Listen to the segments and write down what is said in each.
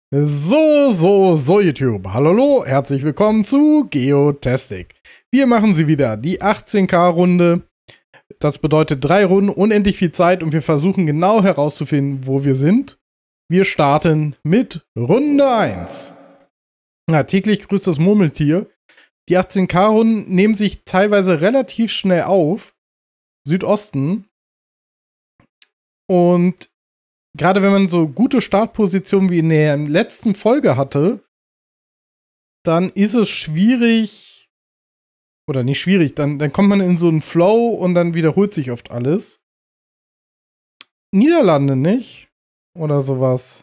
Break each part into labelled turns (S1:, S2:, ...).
S1: So, YouTube. Hallo, herzlich willkommen zu Geotastic. Wir machen sie wieder, die 18K-Runde. Das bedeutet 3 Runden, unendlich viel Zeit und wir versuchen genau herauszufinden, wo wir sind. Wir starten mit Runde 1. Na, täglich grüßt das Murmeltier. Die 18K-Runden nehmen sich teilweise relativ schnell auf. Südosten. Und gerade wenn man so gute Startpositionen wie in der letzten Folge hatte, dann ist es schwierig, oder nicht schwierig, dann kommt man in so einen Flow und dann wiederholt sich oft alles. Niederlande nicht? Oder sowas.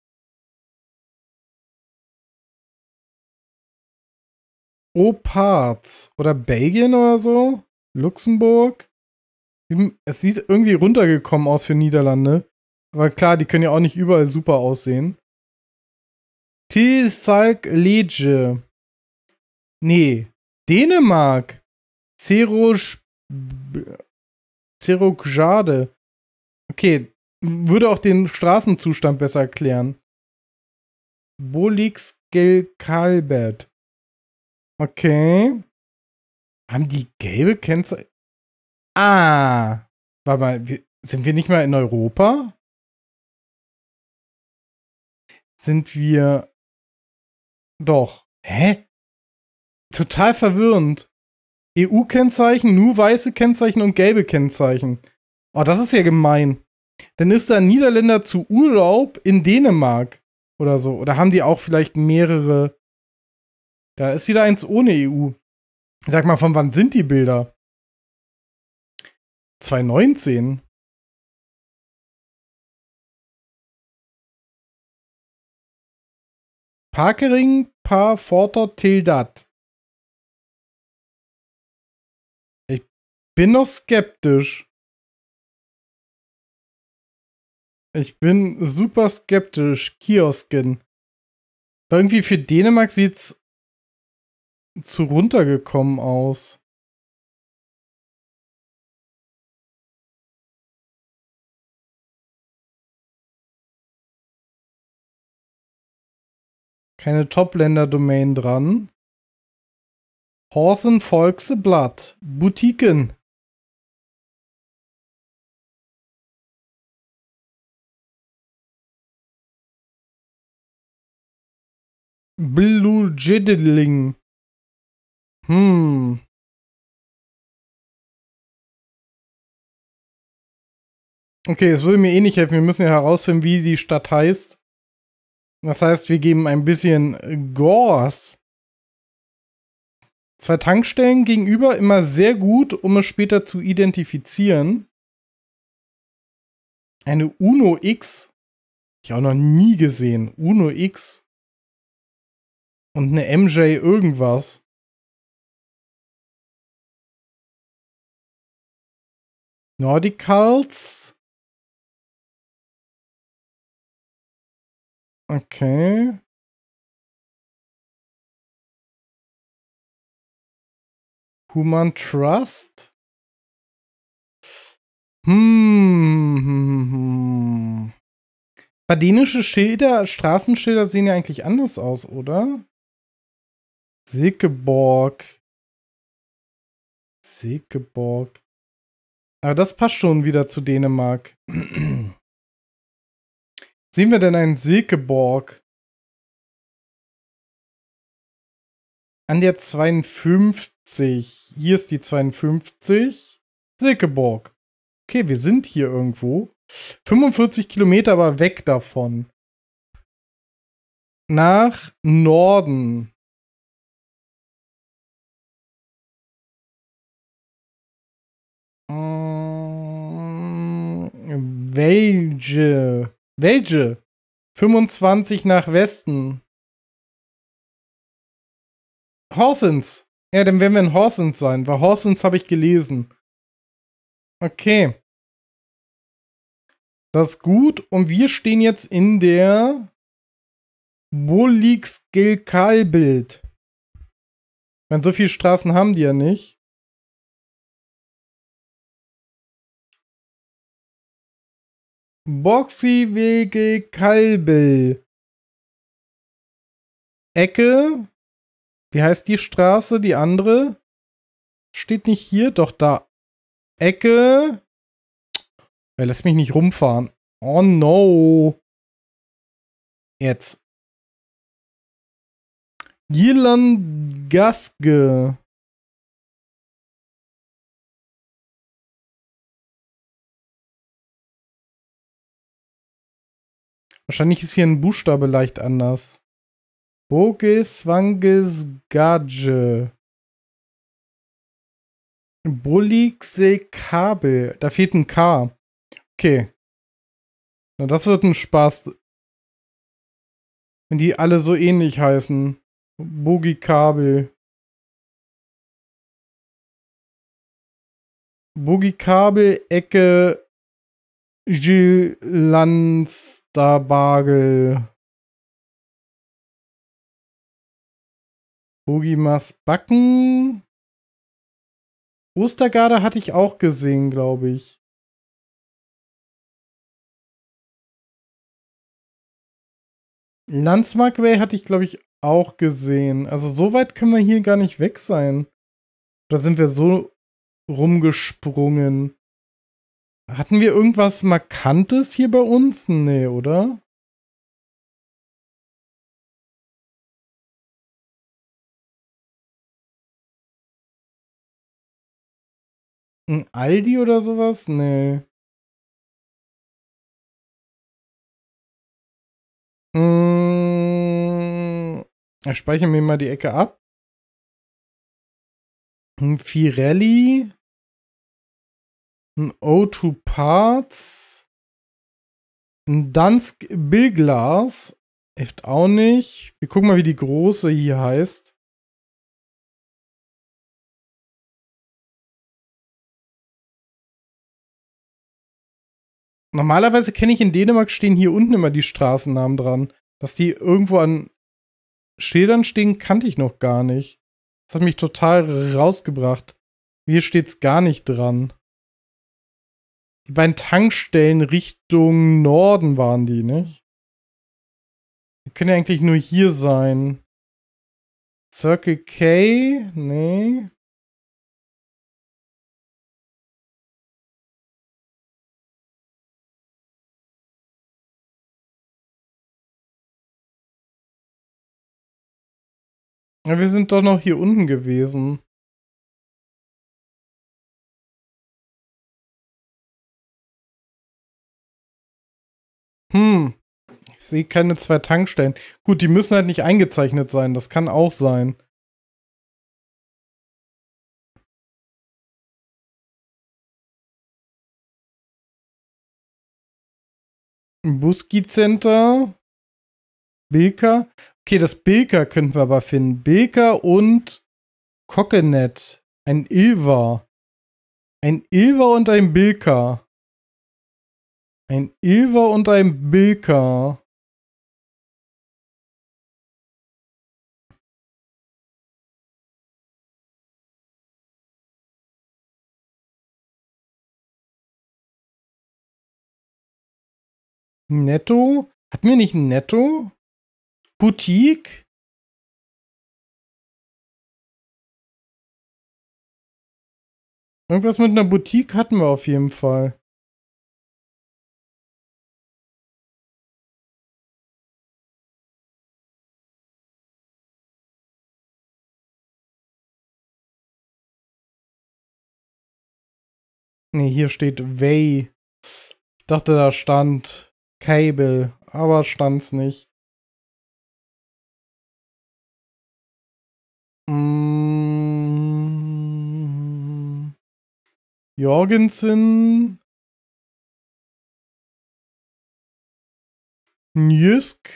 S1: Oparz. Oder Belgien oder so? Luxemburg? Es sieht irgendwie runtergekommen aus für Niederlande. Aber klar, die können ja auch nicht überall super aussehen. Tilsalk Lege. Nee. Dänemark. Zerokjade. Okay, würde auch den Straßenzustand besser erklären. Bolixgelkalbert. Okay. Haben die gelbe Kennzeichen? Ah. Warte mal, sind wir nicht mal in Europa? Sind wir. Doch. Hä? Total verwirrend. EU-Kennzeichen, nur weiße Kennzeichen und gelbe Kennzeichen. Oh, das ist ja gemein. Dann ist da ein Niederländer zu Urlaub in Dänemark oder so. Oder haben die auch vielleicht mehrere? Da ist wieder eins ohne EU. Sag mal, von wann sind die Bilder? 2019? Parkering par Forter Tildat. Ich bin noch skeptisch. Ich bin super skeptisch. Kiosken. Irgendwie für Dänemark sieht's zu runtergekommen aus. Keine Top-Länder-Domain dran. Horsen Volksblatt. Boutiquen. Blue Hm. Okay, es würde mir eh nicht helfen. Wir müssen ja herausfinden, wie die Stadt heißt. Das heißt, wir geben ein bisschen Gors. 2 Tankstellen gegenüber immer sehr gut, um es später zu identifizieren. Eine Uno X. Ich auch noch nie gesehen. Uno X. Und eine MJ irgendwas. Nordicals. Okay. Human Trust. Dänische Schilder, Straßenschilder sehen ja eigentlich anders aus, oder? Silkeborg. Silkeborg. Aber das passt schon wieder zu Dänemark. Sehen wir denn einen Silkeborg? An der 52. Hier ist die 52. Silkeborg. Okay, wir sind hier irgendwo. 45 Kilometer aber weg davon. Nach Norden. Welche? Welche? 25 nach Westen. Horsens. Ja, dann werden wir in Horsens sein, weil Horsens habe ich gelesen. Okay. Das ist gut. Und wir stehen jetzt in der Bolixgelkalbild. Weil so viele Straßen haben die ja nicht. Boxiwege Kalbel. Ecke. Wie heißt die Straße? Die andere? Steht nicht hier, doch da. Ecke. Ja, lass mich nicht rumfahren. Oh no. Jetzt. Gierlandgaske. Wahrscheinlich ist hier ein Buchstabe leicht anders. Bogeswangesgadje. Buliksekabel. Da fehlt ein K. Okay. Na, das wird ein Spaß. Wenn die alle so ähnlich heißen. Bogikabel. Bogikabel, Ecke, Gilles Lansterbagel. Bogimas Backen. Ostergarde hatte ich auch gesehen, glaube ich. Landsmarkway hatte ich, glaube ich, auch gesehen. Also so weit können wir hier gar nicht weg sein. Da sind wir so rumgesprungen. Hatten wir irgendwas Markantes hier bei uns? Nee, oder? Ein Aldi oder sowas? Nee. Ich speichere mir mal die Ecke ab. Ein Firelli. Ein O2 Parts. Ein Dansk Billglas. Hilft auch nicht. Wir gucken mal, wie die große hier heißt. Normalerweise kenne ich in Dänemark stehen hier unten immer die Straßennamen dran. Dass die irgendwo an Schildern stehen, kannte ich noch gar nicht. Das hat mich total rausgebracht. Hier steht's gar nicht dran. Die beiden Tankstellen Richtung Norden waren die, nicht? Die können ja eigentlich nur hier sein. Circle K? Nee. Ja, wir sind doch noch hier unten gewesen. Ich sehe keine zwei Tankstellen. Gut, die müssen halt nicht eingezeichnet sein. Das kann auch sein. Ein Buski-Center. Bilka. Okay, das Bilka könnten wir aber finden. Bilka und Coconet. Ein Ilva. Ein Ilva und ein Bilka. Ein Ilva und ein Bilka. Netto? Hatten wir nicht ein Netto? Boutique? Irgendwas mit einer Boutique hatten wir auf jeden Fall. Nee, hier steht Way. Ich dachte, da stand Cable, aber stand's nicht. Jorgensen. Njusk.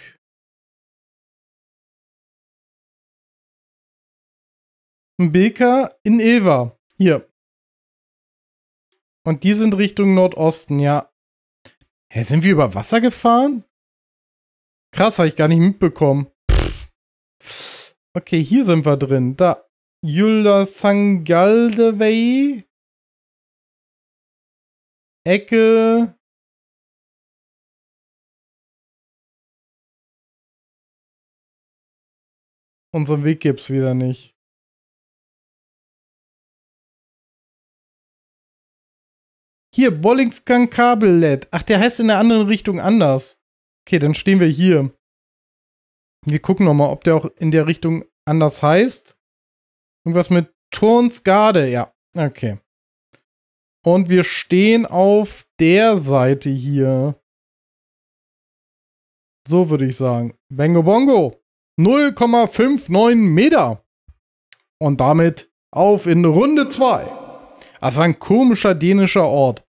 S1: Bilka in Ilva. Hier. Und die sind Richtung Nordosten, ja. Hä, sind wir über Wasser gefahren? Krass, habe ich gar nicht mitbekommen. Okay, hier sind wir drin. Da. Yulda Sangaldewey. Ecke. unseren Weg gibt's wieder nicht. Hier, Bollingsgang Kabel-LED. Ach, der heißt in der anderen Richtung anders. Okay, dann stehen wir hier. Wir gucken nochmal, ob der auch in der Richtung anders heißt. Irgendwas mit Turnsgarde, ja. Okay. Und wir stehen auf der Seite hier. So würde ich sagen. Bango Bongo. 0,59 Meter. Und damit auf in Runde 2. Also ein komischer dänischer Ort.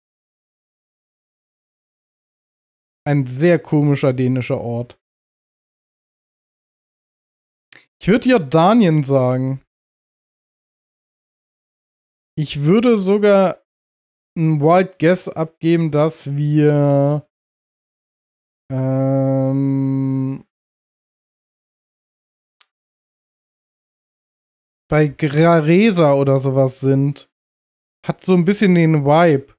S1: Ein sehr komischer dänischer Ort. Ich würde Jordanien sagen. Ich würde sogar ein Wild Guess abgeben, dass wir bei Graresa oder sowas sind. Hat so ein bisschen den Vibe.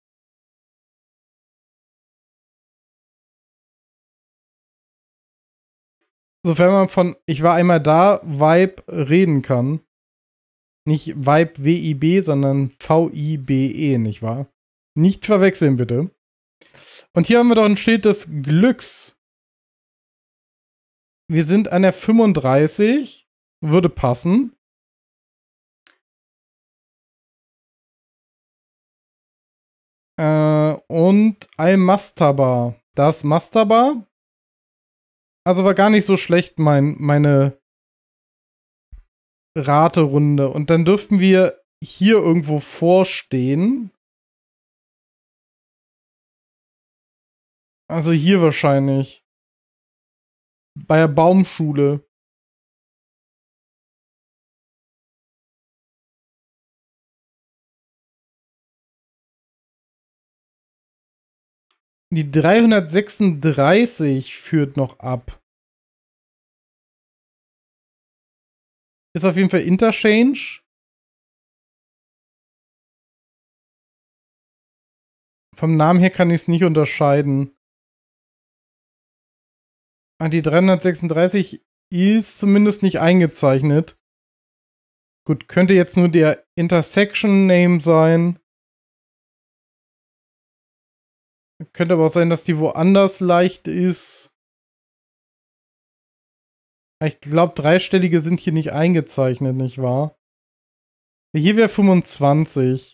S1: Sofern man von Ich war einmal da, Vibe reden kann. Nicht Vibe W-I-B, sondern V-I-B-E, nicht wahr? Nicht verwechseln, bitte. Und hier haben wir doch ein Schild des Glücks. Wir sind an der 35. Würde passen. Und Al-Mastaba. Das Mastaba. Also war gar nicht so schlecht, meine Raterunde. Und dann dürften wir hier irgendwo vorstehen. Also hier wahrscheinlich. Bei der Baumschule. Die 336 führt noch ab. Ist auf jeden Fall Interchange. Vom Namen her kann ich es nicht unterscheiden. Ah, die 336 ist zumindest nicht eingezeichnet. Gut, könnte jetzt nur der Intersection Name sein. Könnte aber auch sein, dass die woanders leicht ist. Ich glaube, dreistellige sind hier nicht eingezeichnet, nicht wahr? Hier wäre 25.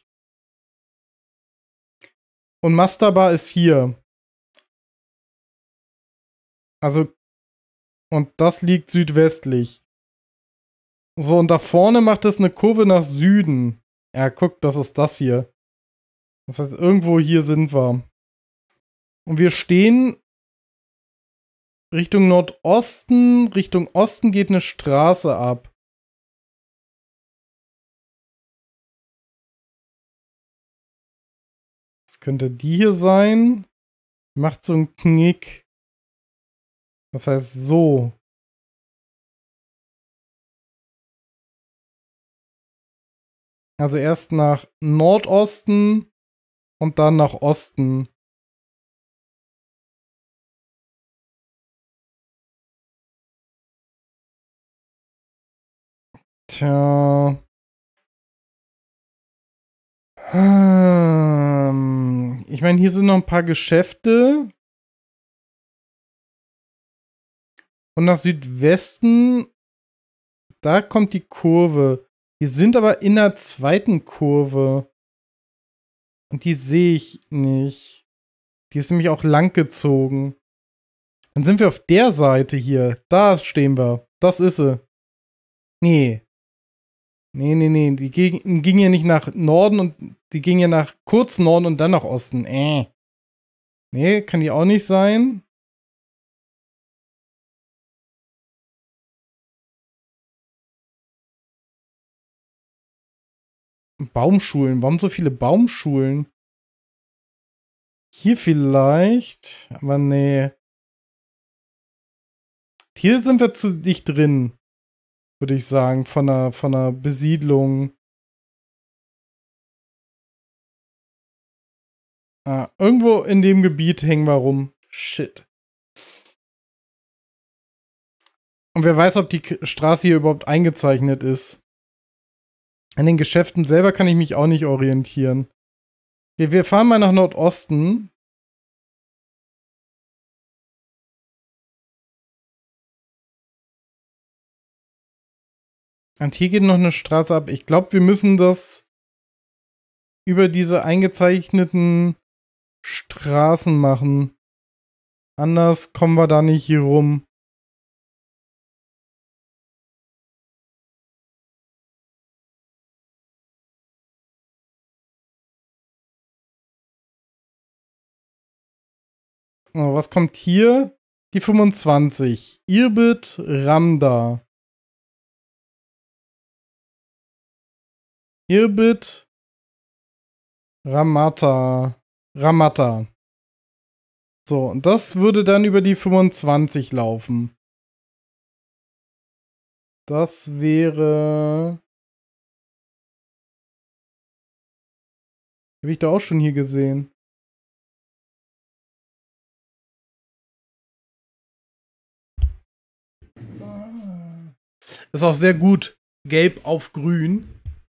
S1: Und Mastaba ist hier. Also, und das liegt südwestlich. So, und da vorne macht es eine Kurve nach Süden. Ja, guck, das ist das hier. Das heißt, irgendwo hier sind wir. Und wir stehen Richtung Nordosten. Richtung Osten geht eine Straße ab. Das könnte die hier sein. Macht so einen Knick. Das heißt so. Also erst nach Nordosten und dann nach Osten. Tja. Ich meine, hier sind noch ein paar Geschäfte. Und nach Südwesten, da kommt die Kurve. Wir sind aber in der zweiten Kurve. Und die sehe ich nicht. Die ist nämlich auch lang gezogen. Dann sind wir auf der Seite hier. Da stehen wir. Das ist sie. Nee. Nee. Die ging ja nicht nach Norden und die ging ja nach kurz Norden und dann nach Osten. Nee, kann die auch nicht sein. Baumschulen. Warum so viele Baumschulen? Hier vielleicht. Aber nee. Hier sind wir zu dicht drin. Würde ich sagen. Von der Besiedlung. Ah, irgendwo in dem Gebiet hängen wir rum. Shit. Und wer weiß, ob die Straße hier überhaupt eingezeichnet ist. An den Geschäften selber kann ich mich auch nicht orientieren. Wir fahren mal nach Nordosten. Und hier geht noch eine Straße ab. Ich glaube, wir müssen das über diese eingezeichneten Straßen machen. Anders kommen wir da nicht hier rum. Oh, was kommt hier? Die 25. Irbit Ramda. Irbit Ramata. Ramata. So, und das würde dann über die 25 laufen. Das wäre. Habe ich da auch schon hier gesehen. Ist auch sehr gut. Gelb auf grün.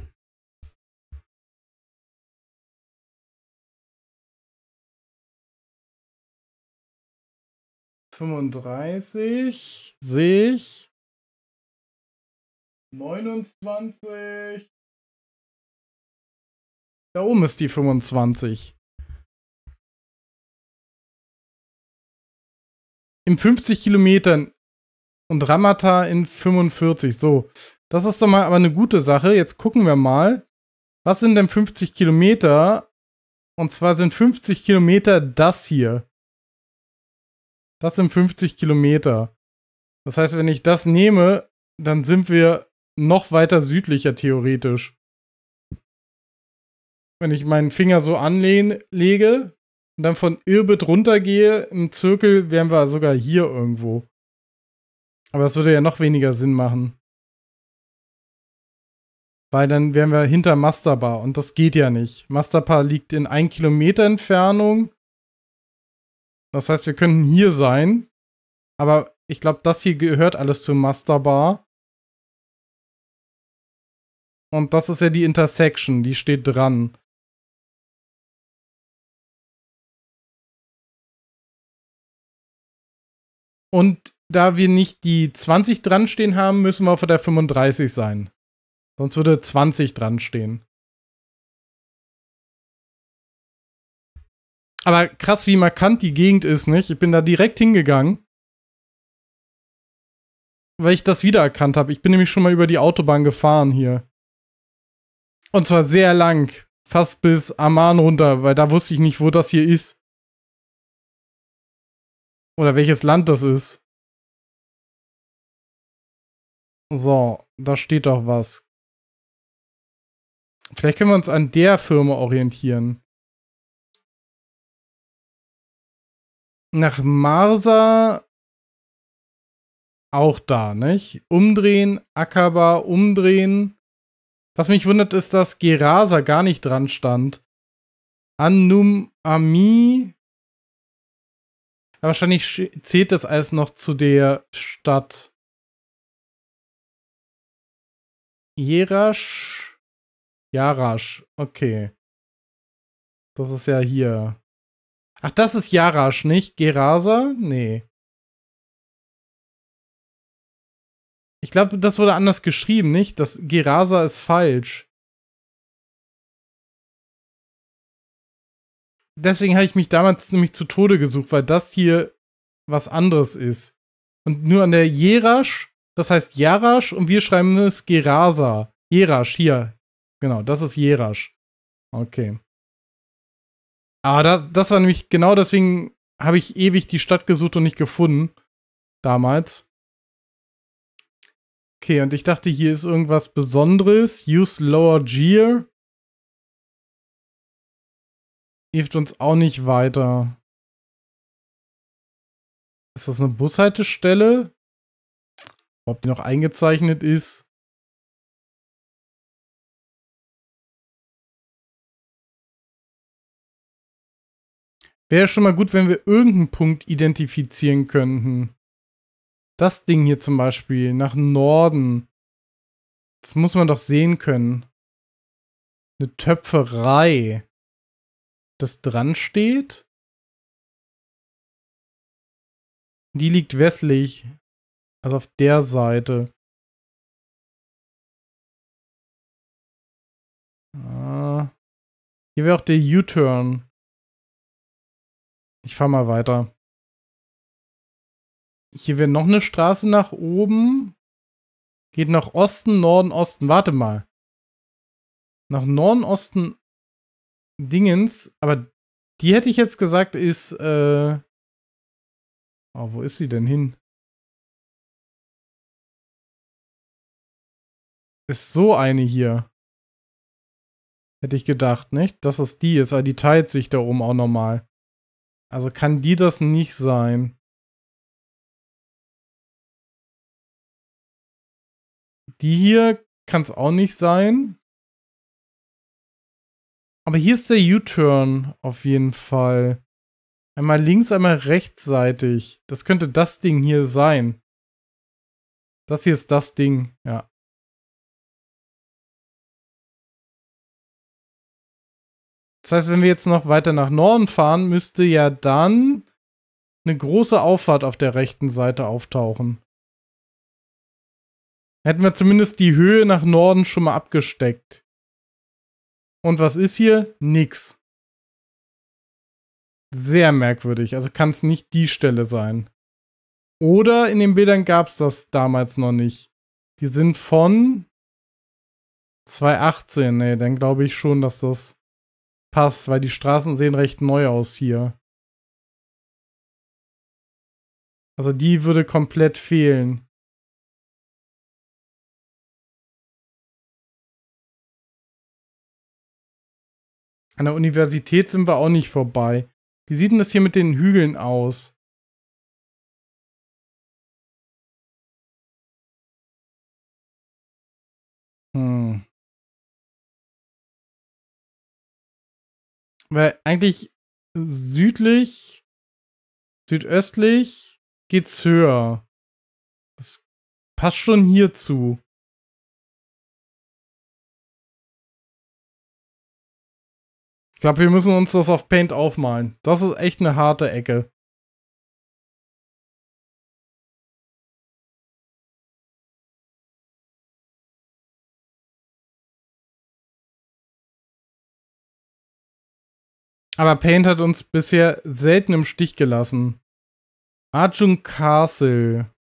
S1: ...35... sehe ich. 29... Da oben ist die 25. In 50 Kilometern. Und Ramata in 45. So, das ist doch mal aber eine gute Sache. Jetzt gucken wir mal. Was sind denn 50 Kilometer? Und zwar sind 50 Kilometer das hier. Das sind 50 Kilometer. Das heißt, wenn ich das nehme, dann sind wir noch weiter südlicher theoretisch. Wenn ich meinen Finger so anlege und dann von Irbit runtergehe, im Zirkel wären wir sogar hier irgendwo. Aber das würde ja noch weniger Sinn machen. Weil dann wären wir hinter Masterbar und das geht ja nicht. Masterbar liegt in 1 Kilometer Entfernung. Das heißt, wir könnten hier sein. Aber ich glaube, das hier gehört alles zu Masterbar. Und das ist ja die Intersection, die steht dran. Und da wir nicht die 20 dran stehen haben, müssen wir auf der 35 sein. Sonst würde 20 dran stehen. Aber krass, wie markant die Gegend ist, nicht? Ich bin da direkt hingegangen, weil ich das wiedererkannt habe. Ich bin nämlich schon mal über die Autobahn gefahren hier. Und zwar sehr lang. Fast bis Amman runter, weil da wusste ich nicht, wo das hier ist. Oder welches Land das ist. So, da steht doch was. Vielleicht können wir uns an der Firma orientieren. Nach Marsa auch da, nicht? Umdrehen, Akaba, umdrehen. Was mich wundert, ist, dass Gerasa gar nicht dran stand. Annum Ami. Ja, wahrscheinlich zählt das alles noch zu der Stadt. Jerash. Jarash, okay. Das ist ja hier. Ach, das ist Jarash, nicht? Gerasa? Nee. Ich glaube, das wurde anders geschrieben, nicht? Das Gerasa ist falsch. Deswegen habe ich mich damals nämlich zu Tode gesucht, weil das hier was anderes ist. Und nur an der Jerash, das heißt Jarash und wir schreiben es Gerasa. Jerash, hier. Genau, das ist Jerash. Okay. Aber das war nämlich genau deswegen habe ich ewig die Stadt gesucht und nicht gefunden. Damals. Okay, und ich dachte, hier ist irgendwas Besonderes. Use Lower Gear. Hilft uns auch nicht weiter. Ist das eine Bushaltestelle? Ob die noch eingezeichnet ist? Wäre schon mal gut, wenn wir irgendeinen Punkt identifizieren könnten. Das Ding hier zum Beispiel nach Norden. Das muss man doch sehen können. Eine Töpferei. Das dran steht. Die liegt westlich. Also auf der Seite. Ah. Hier wäre auch der U-Turn. Ich fahre mal weiter. Hier wäre noch eine Straße nach oben. Geht nach Osten, Norden, Osten. Warte mal. Nach Norden, Osten, Dingens. Aber die hätte ich jetzt gesagt ist, oh, wo ist sie denn hin? Ist so eine hier. Hätte ich gedacht, nicht? Dass es die ist, aber die teilt sich da oben auch nochmal. Also kann die das nicht sein. Die hier kann es auch nicht sein. Aber hier ist der U-Turn auf jeden Fall. Einmal links, einmal rechtsseitig. Das könnte das Ding hier sein. Das hier ist das Ding, ja. Das heißt, wenn wir jetzt noch weiter nach Norden fahren, müsste ja dann eine große Auffahrt auf der rechten Seite auftauchen. Hätten wir zumindest die Höhe nach Norden schon mal abgesteckt. Und was ist hier? Nix. Sehr merkwürdig. Also kann es nicht die Stelle sein. Oder in den Bildern gab es das damals noch nicht. Die sind von 2018. Nee, dann glaube ich schon, dass das passt, weil die Straßen sehen recht neu aus hier. Also die würde komplett fehlen. An der Universität sind wir auch nicht vorbei. Wie sieht denn das hier mit den Hügeln aus? Hm. Weil eigentlich südlich, südöstlich geht's höher. Das passt schon hierzu. Ich glaube, wir müssen uns das auf Paint aufmalen. Das ist echt eine harte Ecke. Aber Paint hat uns bisher selten im Stich gelassen. Arjun Castle.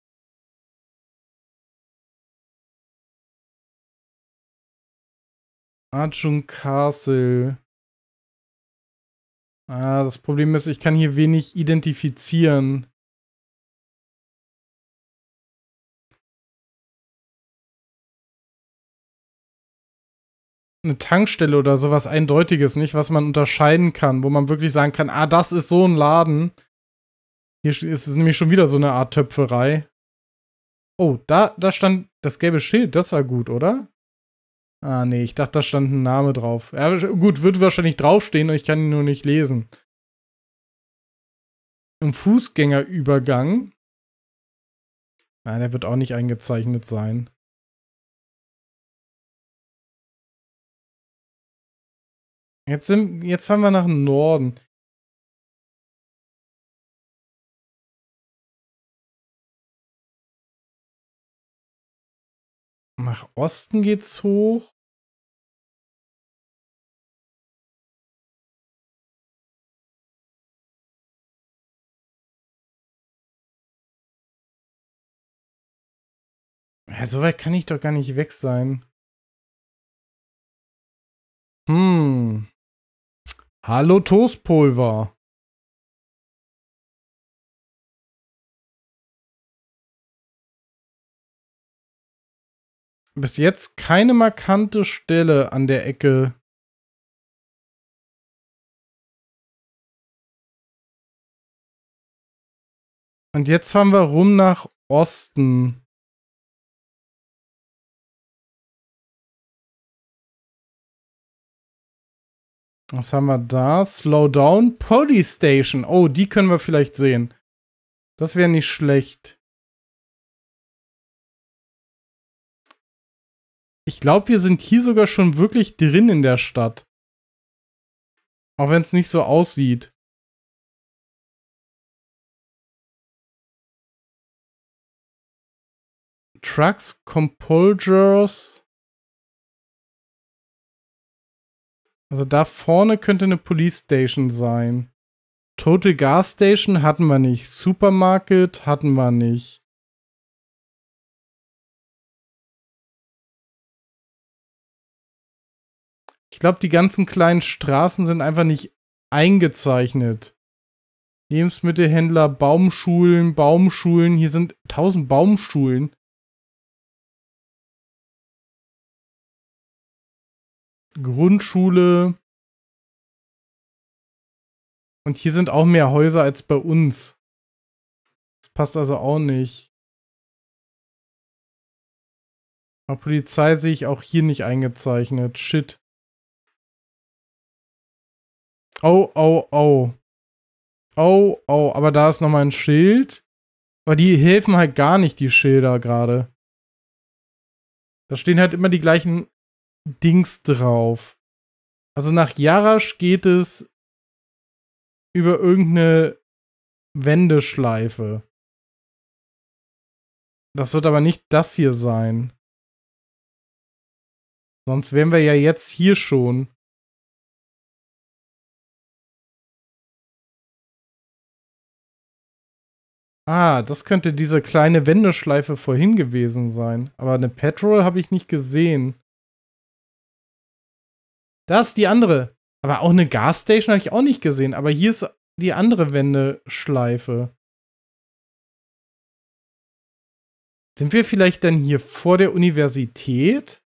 S1: Arjun Castle. Ah, das Problem ist, ich kann hier wenig identifizieren. Eine Tankstelle oder sowas Eindeutiges, nicht, was man unterscheiden kann, wo man wirklich sagen kann, ah, das ist so ein Laden. Hier ist es nämlich schon wieder so eine Art Töpferei. Oh, da stand das gelbe Schild, das war gut, oder? Ah, nee, ich dachte, da stand ein Name drauf. Ja, gut, wird wahrscheinlich draufstehen und ich kann ihn nur nicht lesen. Im Fußgängerübergang. Ah, der wird auch nicht eingezeichnet sein. Jetzt fahren wir nach Norden. Nach Osten geht's hoch. Ja, so weit kann ich doch gar nicht weg sein. Hallo Toastpulver. Bis jetzt keine markante Stelle an der Ecke. Und jetzt fahren wir rum nach Osten. Was haben wir da? Slowdown Police Station. Oh, die können wir vielleicht sehen. Das wäre nicht schlecht. Ich glaube, wir sind hier sogar schon wirklich drin in der Stadt. Auch wenn es nicht so aussieht. Trucks, Compulgers. Also da vorne könnte eine Police Station sein. Total Gas Station hatten wir nicht. Supermarket hatten wir nicht. Ich glaube, die ganzen kleinen Straßen sind einfach nicht eingezeichnet. Lebensmittelhändler, Baumschulen, Baumschulen. Hier sind 1000 Baumschulen. Grundschule. Und hier sind auch mehr Häuser als bei uns. Das passt also auch nicht. Aber Polizei sehe ich auch hier nicht eingezeichnet. Shit. Oh, oh, oh. Oh, oh, aber da ist nochmal ein Schild. Aber die helfen halt gar nicht, die Schilder gerade. Da stehen halt immer die gleichen Dings drauf. Also nach Jarasch geht es über irgendeine Wendeschleife. Das wird aber nicht das hier sein. Sonst wären wir ja jetzt hier schon. Ah, das könnte diese kleine Wendeschleife vorhin gewesen sein. Aber eine Petrol habe ich nicht gesehen. Das ist die andere. Aber auch eine Gasstation habe ich auch nicht gesehen. Aber hier ist die andere Wendeschleife. Sind wir vielleicht dann hier vor der Universität?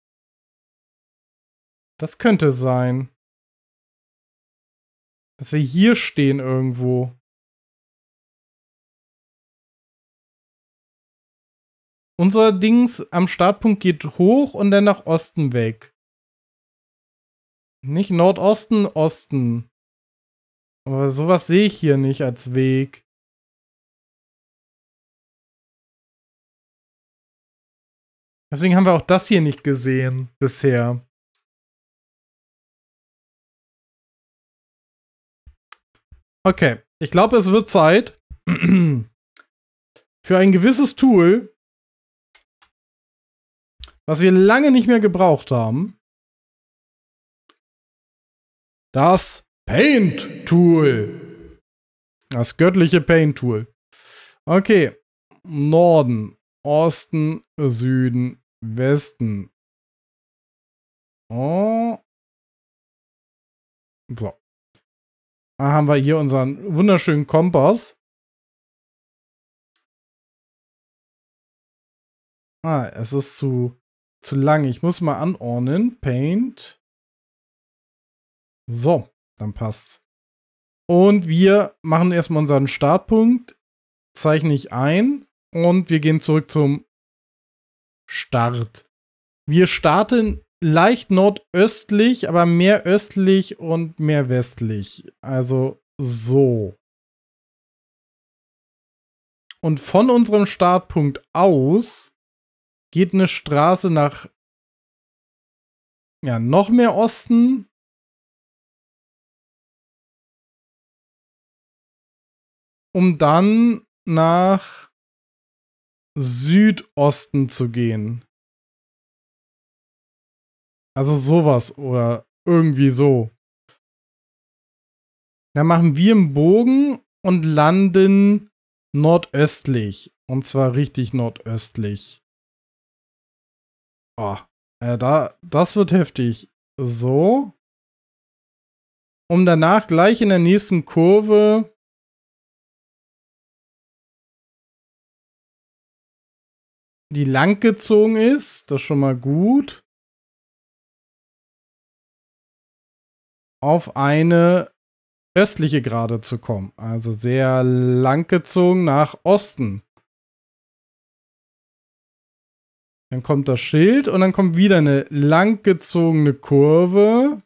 S1: Das könnte sein. Dass wir hier stehen irgendwo. Unser Dings am Startpunkt geht hoch und dann nach Osten weg. Nicht Nordosten, Osten. Aber sowas sehe ich hier nicht als Weg. Deswegen haben wir auch das hier nicht gesehen bisher. Okay, ich glaube, es wird Zeit für ein gewisses Tool, was wir lange nicht mehr gebraucht haben. Das Paint-Tool. Das göttliche Paint-Tool. Okay. Norden, Osten, Süden, Westen. Oh. So. Da haben wir hier unseren wunderschönen Kompass. Ah, es ist zu lang. Ich muss mal anordnen. Paint. So, dann passt's. Und wir machen erstmal unseren Startpunkt. Zeichne ich ein. Und wir gehen zurück zum Start. Wir starten leicht nordöstlich, aber mehr östlich und mehr westlich. Also so. Und von unserem Startpunkt aus geht eine Straße nach noch mehr Osten. Um dann nach Südosten zu gehen. Also sowas oder irgendwie so. Dann machen wir einen Bogen und landen nordöstlich. Und zwar richtig nordöstlich. Oh, das wird heftig. So. Um danach gleich in der nächsten Kurve die lang gezogen ist. Das ist schon mal gut. Auf eine östliche Gerade zu kommen. Also sehr lang gezogen nach Osten. Dann kommt das Schild und dann kommt wieder eine langgezogene Kurve.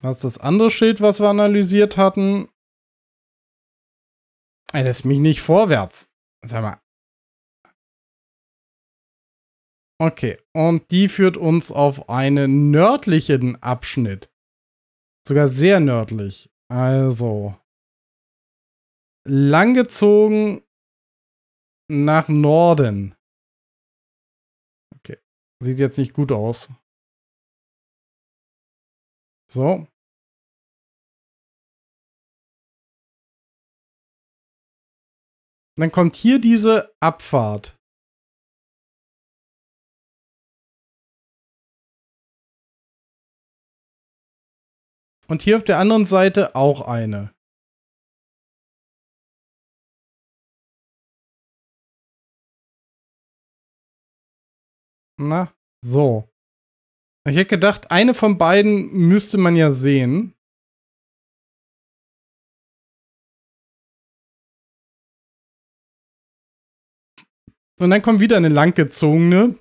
S1: Das ist das andere Schild, was wir analysiert hatten. Er lässt mich nicht vorwärts. Sag mal. Okay, und die führt uns auf einen nördlichen Abschnitt. Sogar sehr nördlich. Also. Langgezogen nach Norden. Okay. Sieht jetzt nicht gut aus. So. Dann kommt hier diese Abfahrt. Und hier auf der anderen Seite auch eine. Na, so. Ich hätte gedacht, eine von beiden müsste man ja sehen. Und dann kommt wieder eine langgezogene.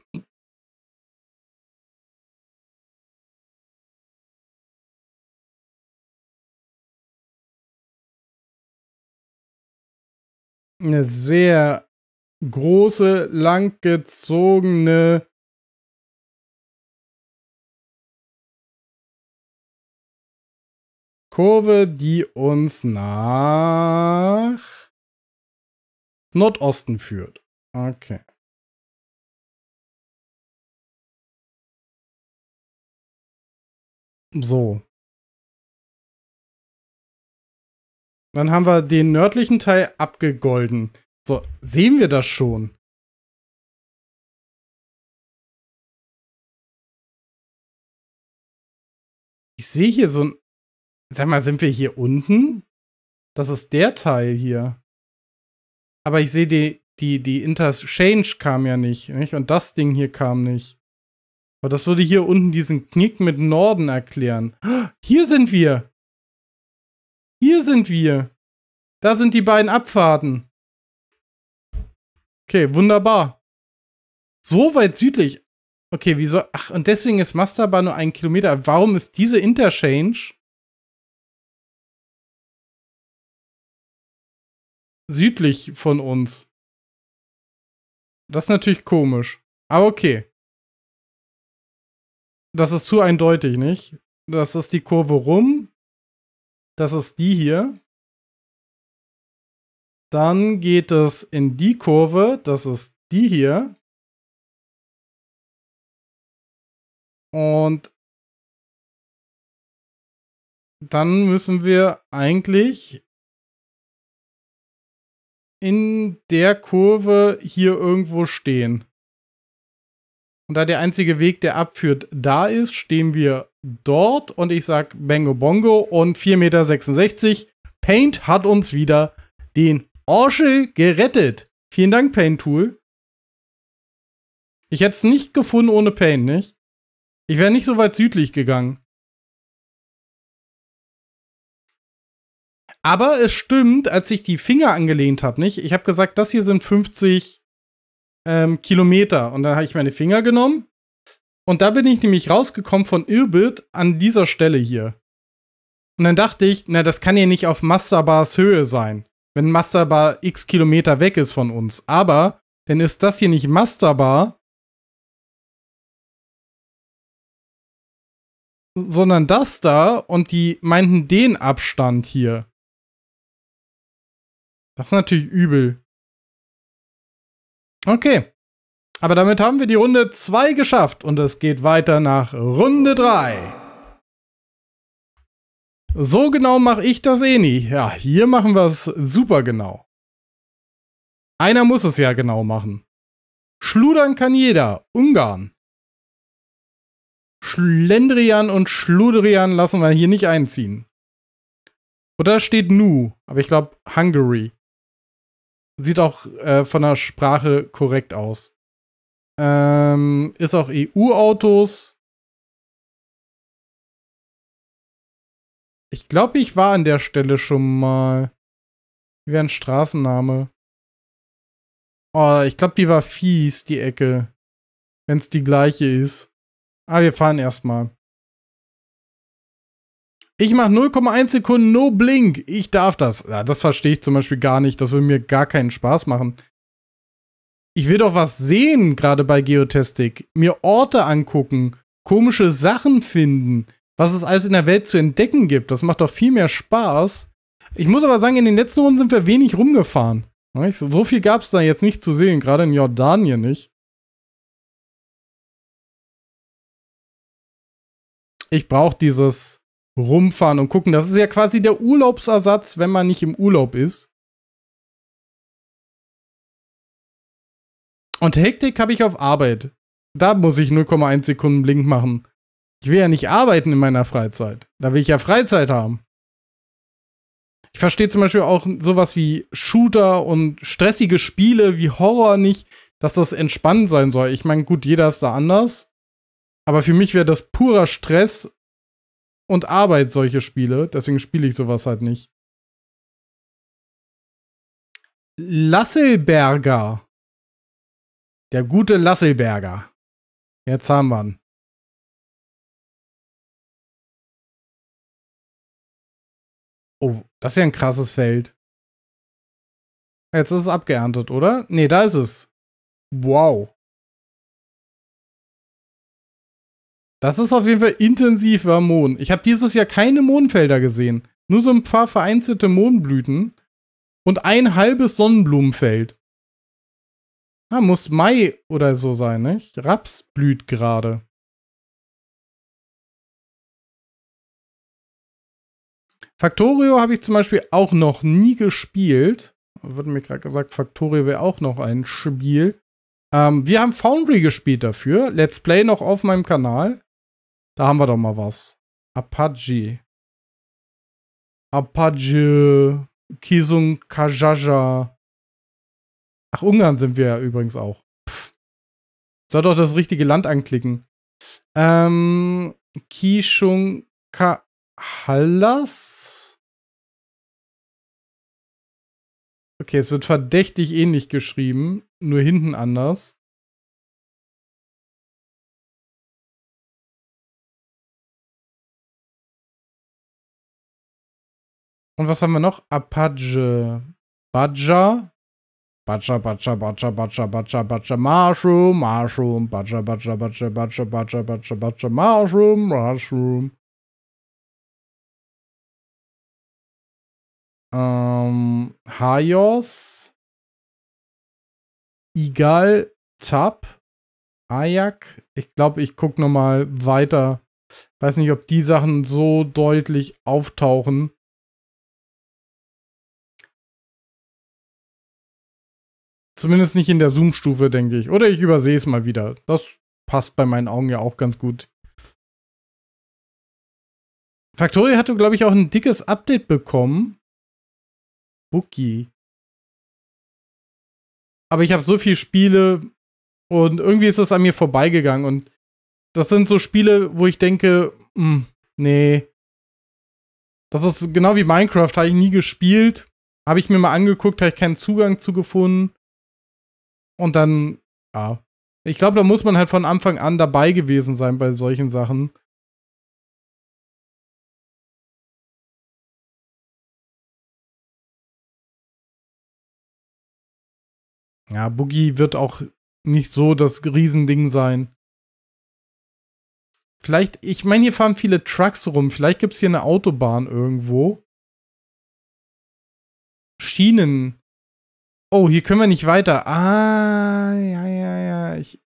S1: Eine sehr große, langgezogene Kurve, die uns nach Nordosten führt. Okay. So. Dann haben wir den nördlichen Teil abgegolden. So, sehen wir das schon? Ich sehe hier so ein. Sag mal, sind wir hier unten? Das ist der Teil hier. Aber ich sehe die Interchange kam ja nicht. Und das Ding hier kam nicht. Aber das würde hier unten diesen Knick mit Norden erklären. Hier sind wir. Hier sind wir. Da sind die beiden Abfahrten. Okay, wunderbar. So weit südlich. Okay, wieso? Ach, und deswegen ist Mastaba nur 1 Kilometer. Warum ist diese Interchange südlich von uns? Das ist natürlich komisch. Aber okay. Das ist zu eindeutig, nicht? Das ist die Kurve rum. Das ist die hier. Dann geht es in die Kurve. Das ist die hier. Und dann müssen wir eigentlich in der Kurve hier irgendwo stehen. Und da der einzige Weg, der abführt, da ist, stehen wir dort. Und ich sag Bango Bongo und 4,66 Meter. Paint hat uns wieder den Orschel gerettet. Vielen Dank, Paint Tool. Ich hätte es nicht gefunden ohne Paint, nicht? Ich wäre nicht so weit südlich gegangen. Aber es stimmt, als ich die Finger angelehnt habe, nicht? Ich habe gesagt, das hier sind 50 Kilometer. Und dann habe ich meine Finger genommen. Und da bin ich nämlich rausgekommen von Irbit an dieser Stelle hier. Und dann dachte ich, na, das kann ja nicht auf Mastabas Höhe sein, wenn Mastaba x Kilometer weg ist von uns. Aber dann ist das hier nicht Mastaba, sondern das da und die meinten den Abstand hier. Das ist natürlich übel. Okay. Aber damit haben wir die Runde 2 geschafft und es geht weiter nach Runde 3. So genau mache ich das eh nie. Ja, hier machen wir es super genau. Einer muss es ja genau machen. Schludern kann jeder. Ungarn. Schlendrian und Schludrian lassen wir hier nicht einziehen. Oder steht Nu, aber ich glaube Hungary. Sieht auch von der Sprache korrekt aus. Ist auch EU-Autos. Ich glaube, ich war an der Stelle schon mal. Wie wäre ein Straßenname? Oh, ich glaube, die war fies, die Ecke. Wenn es die gleiche ist. Ah, wir fahren erstmal. Ich mache 0,1 Sekunden No Blink. Ich darf das. Ja, das verstehe ich zum Beispiel gar nicht. Das will mir gar keinen Spaß machen. Ich will doch was sehen, gerade bei Geotastic. Mir Orte angucken, komische Sachen finden, was es alles in der Welt zu entdecken gibt. Das macht doch viel mehr Spaß. Ich muss aber sagen, in den letzten Runden sind wir wenig rumgefahren. So viel gab es da jetzt nicht zu sehen, gerade in Jordanien nicht. Ich brauche dieses Rumfahren und gucken. Das ist ja quasi der Urlaubsersatz, wenn man nicht im Urlaub ist. Und Hektik habe ich auf Arbeit. Da muss ich 0,1 Sekunden Blink machen. Ich will ja nicht arbeiten in meiner Freizeit. Da will ich ja Freizeit haben. Ich verstehe zum Beispiel auch sowas wie Shooter und stressige Spiele wie Horror nicht, dass das entspannt sein soll. Ich meine, gut, jeder ist da anders. Aber für mich wäre das purer Stress und Arbeit, solche Spiele. Deswegen spiele ich sowas halt nicht. Lasselberger. Der gute Lasselberger. Jetzt haben wir ihn. Oh, das ist ja ein krasses Feld. Jetzt ist es abgeerntet, oder? Nee, da ist es. Wow. Das ist auf jeden Fall intensiver Mohn. Ich habe dieses Jahr keine Mohnfelder gesehen. Nur so ein paar vereinzelte Mohnblüten und ein halbes Sonnenblumenfeld. Ah, muss Mai oder so sein, ne? Raps blüht gerade. Factorio habe ich zum Beispiel auch noch nie gespielt. Wird mir gerade gesagt, Factorio wäre auch noch ein Spiel. Wir haben Foundry gespielt dafür. Let's Play noch auf meinem Kanal. Da haben wir doch mal was. Apache. Apache. Kisung Kajaja. Ach, Ungarn sind wir ja übrigens auch. Pff. Soll doch das richtige Land anklicken. Kishung Kahallas? Okay, es wird verdächtig ähnlich geschrieben, nur hinten anders. Und was haben wir noch? Apache. Badja. Badja, Badja, Badja, Badja, Badja, Badja, Mushroom, Mushroom, Badja, Badja, Badja, Badja, Badja, Badja, Badja, Mushroom, Mushroom. Haios. Igal, Tab. Ajak. Ich glaube, ich gucke nochmal weiter. Weiß nicht, ob die Sachen so deutlich auftauchen. Zumindest nicht in der Zoom-Stufe, denke ich. Oder ich übersehe es mal wieder. Das passt bei meinen Augen ja auch ganz gut. Factorio hatte, glaube ich, auch ein dickes Update bekommen. Bookie. Aber ich habe so viele Spiele und irgendwie ist es an mir vorbeigegangen. Und das sind so Spiele, wo ich denke, nee. Das ist genau wie Minecraft, habe ich nie gespielt. Habe ich mir mal angeguckt, habe ich keinen Zugang zu gefunden. Und dann, ja. Ich glaube, da muss man halt von Anfang an dabei gewesen sein bei solchen Sachen. Ja, Boogie wird auch nicht so das Riesending sein. Vielleicht, ich meine, hier fahren viele Trucks rum. Vielleicht gibt es hier eine Autobahn irgendwo. Schienen. Oh, hier können wir nicht weiter. Ah, ja.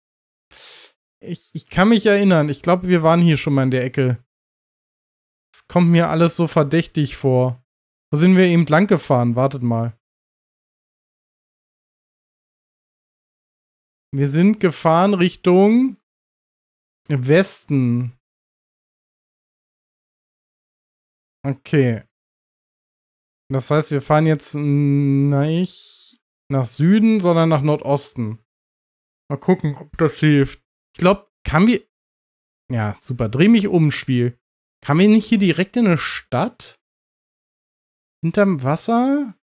S1: Ich kann mich erinnern. Ich glaube, wir waren hier schon mal in der Ecke. Es kommt mir alles so verdächtig vor. Wo sind wir eben lang gefahren? Wartet mal. Wir sind gefahren Richtung Westen. Okay. Das heißt, wir fahren jetzt nicht nach Süden, sondern nach Nordosten. Mal gucken, ob das hilft. Ich glaube, kann wir. Ja, super. Dreh mich um, Spiel. Kann wir nicht hier direkt in eine Stadt? Hinterm Wasser?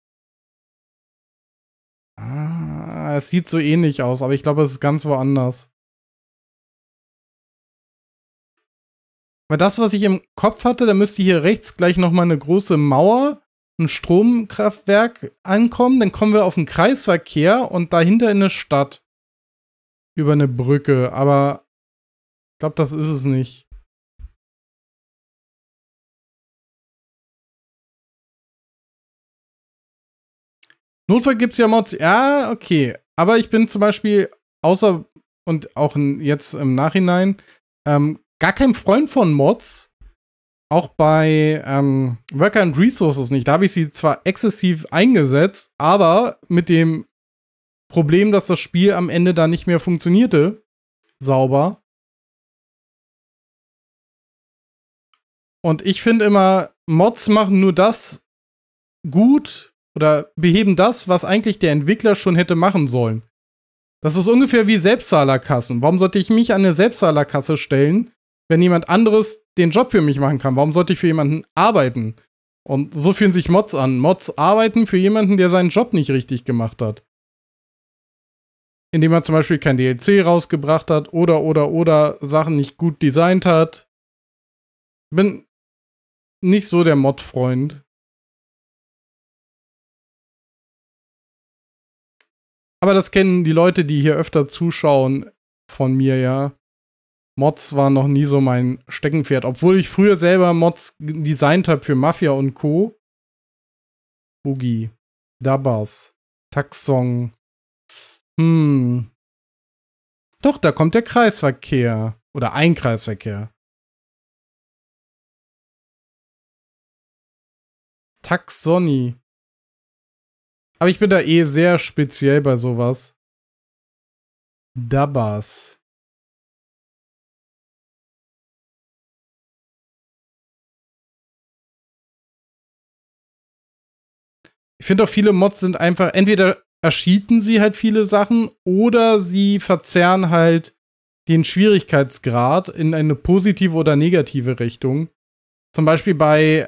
S1: Ah, es sieht so ähnlich aus, aber ich glaube, es ist ganz woanders. Weil das, was ich im Kopf hatte, da müsste hier rechts gleich nochmal eine große Mauer, ein Stromkraftwerk ankommen. Dann kommen wir auf den Kreisverkehr und dahinter in eine Stadt. Über eine Brücke. Aber ich glaube, das ist es nicht. Notfall gibt es ja Mods. Ja, okay. Aber ich bin zum Beispiel, außer und auch jetzt im Nachhinein, gar kein Freund von Mods. Auch bei Worker and Resources nicht. Da habe ich sie zwar exzessiv eingesetzt, aber mit dem Problem, dass das Spiel am Ende da nicht mehr funktionierte. Sauber. Und ich finde immer, Mods machen nur das gut oder beheben das, was eigentlich der Entwickler schon hätte machen sollen. Das ist ungefähr wie Selbstzahlerkassen. Warum sollte ich mich an eine Selbstzahlerkasse stellen, wenn jemand anderes den Job für mich machen kann? Warum sollte ich für jemanden arbeiten? Und so fühlen sich Mods an. Mods arbeiten für jemanden, der seinen Job nicht richtig gemacht hat. Indem er zum Beispiel kein DLC rausgebracht hat oder Sachen nicht gut designt hat. Bin nicht so der Mod-Freund. Aber das kennen die Leute, die hier öfter zuschauen, von mir, ja. Mods waren noch nie so mein Steckenpferd. Obwohl ich früher selber Mods designt habe für Mafia und Co. Boogie, Dabas, Taxong. Doch, da kommt der Kreisverkehr. Oder ein Kreisverkehr. Taxoni. Aber ich bin da eh sehr speziell bei sowas. Dabas. Ich finde auch, viele Mods sind einfach, entweder erscheaten sie halt viele Sachen oder sie verzerren halt den Schwierigkeitsgrad in eine positive oder negative Richtung. Zum Beispiel bei,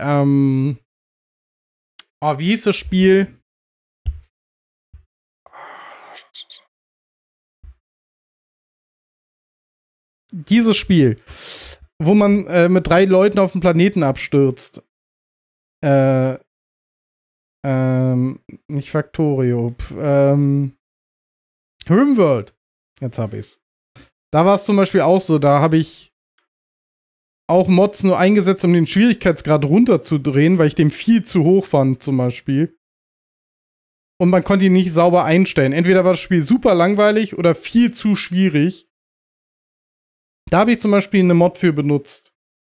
S1: wie hieß das Spiel? Dieses Spiel, wo man mit 3 Leuten auf dem Planeten abstürzt. Nicht Factorio. Rimworld. Jetzt hab ich's. Da war es zum Beispiel auch so, da habe ich auch Mods nur eingesetzt, um den Schwierigkeitsgrad runterzudrehen, weil ich den viel zu hoch fand, zum Beispiel. Und man konnte ihn nicht sauber einstellen. Entweder war das Spiel super langweilig oder viel zu schwierig. Da habe ich zum Beispiel eine Mod für benutzt.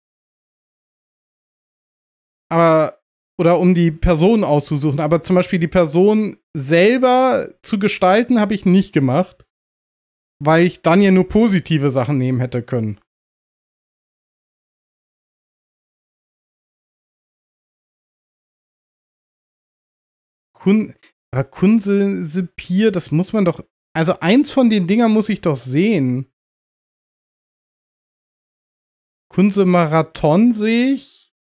S1: Aber, oder um die Person auszusuchen. Aber zum Beispiel die Person selber zu gestalten, habe ich nicht gemacht. Weil ich dann ja nur positive Sachen nehmen hätte können. Kunsepier, das muss man doch. Also eins von den Dingern muss ich doch sehen. Kunse Marathon sehe ich.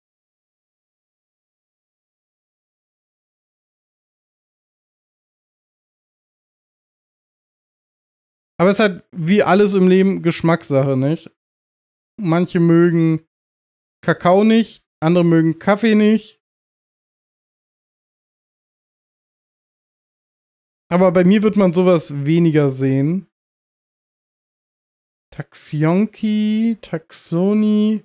S1: Aber es ist halt wie alles im Leben Geschmackssache, nicht? Manche mögen Kakao nicht, andere mögen Kaffee nicht. Aber bei mir wird man sowas weniger sehen. Taxionki, Taxoni.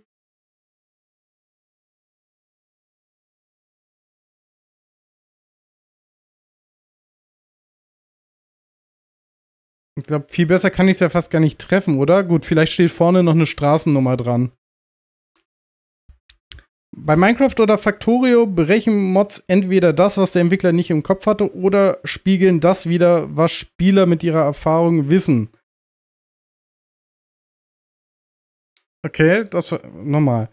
S1: Ich glaube, viel besser kann ich es ja fast gar nicht treffen, oder? Gut, vielleicht steht vorne noch eine Straßennummer dran. Bei Minecraft oder Factorio berechnen Mods entweder das, was der Entwickler nicht im Kopf hatte, oder spiegeln das wider, was Spieler mit ihrer Erfahrung wissen. Okay, das nochmal.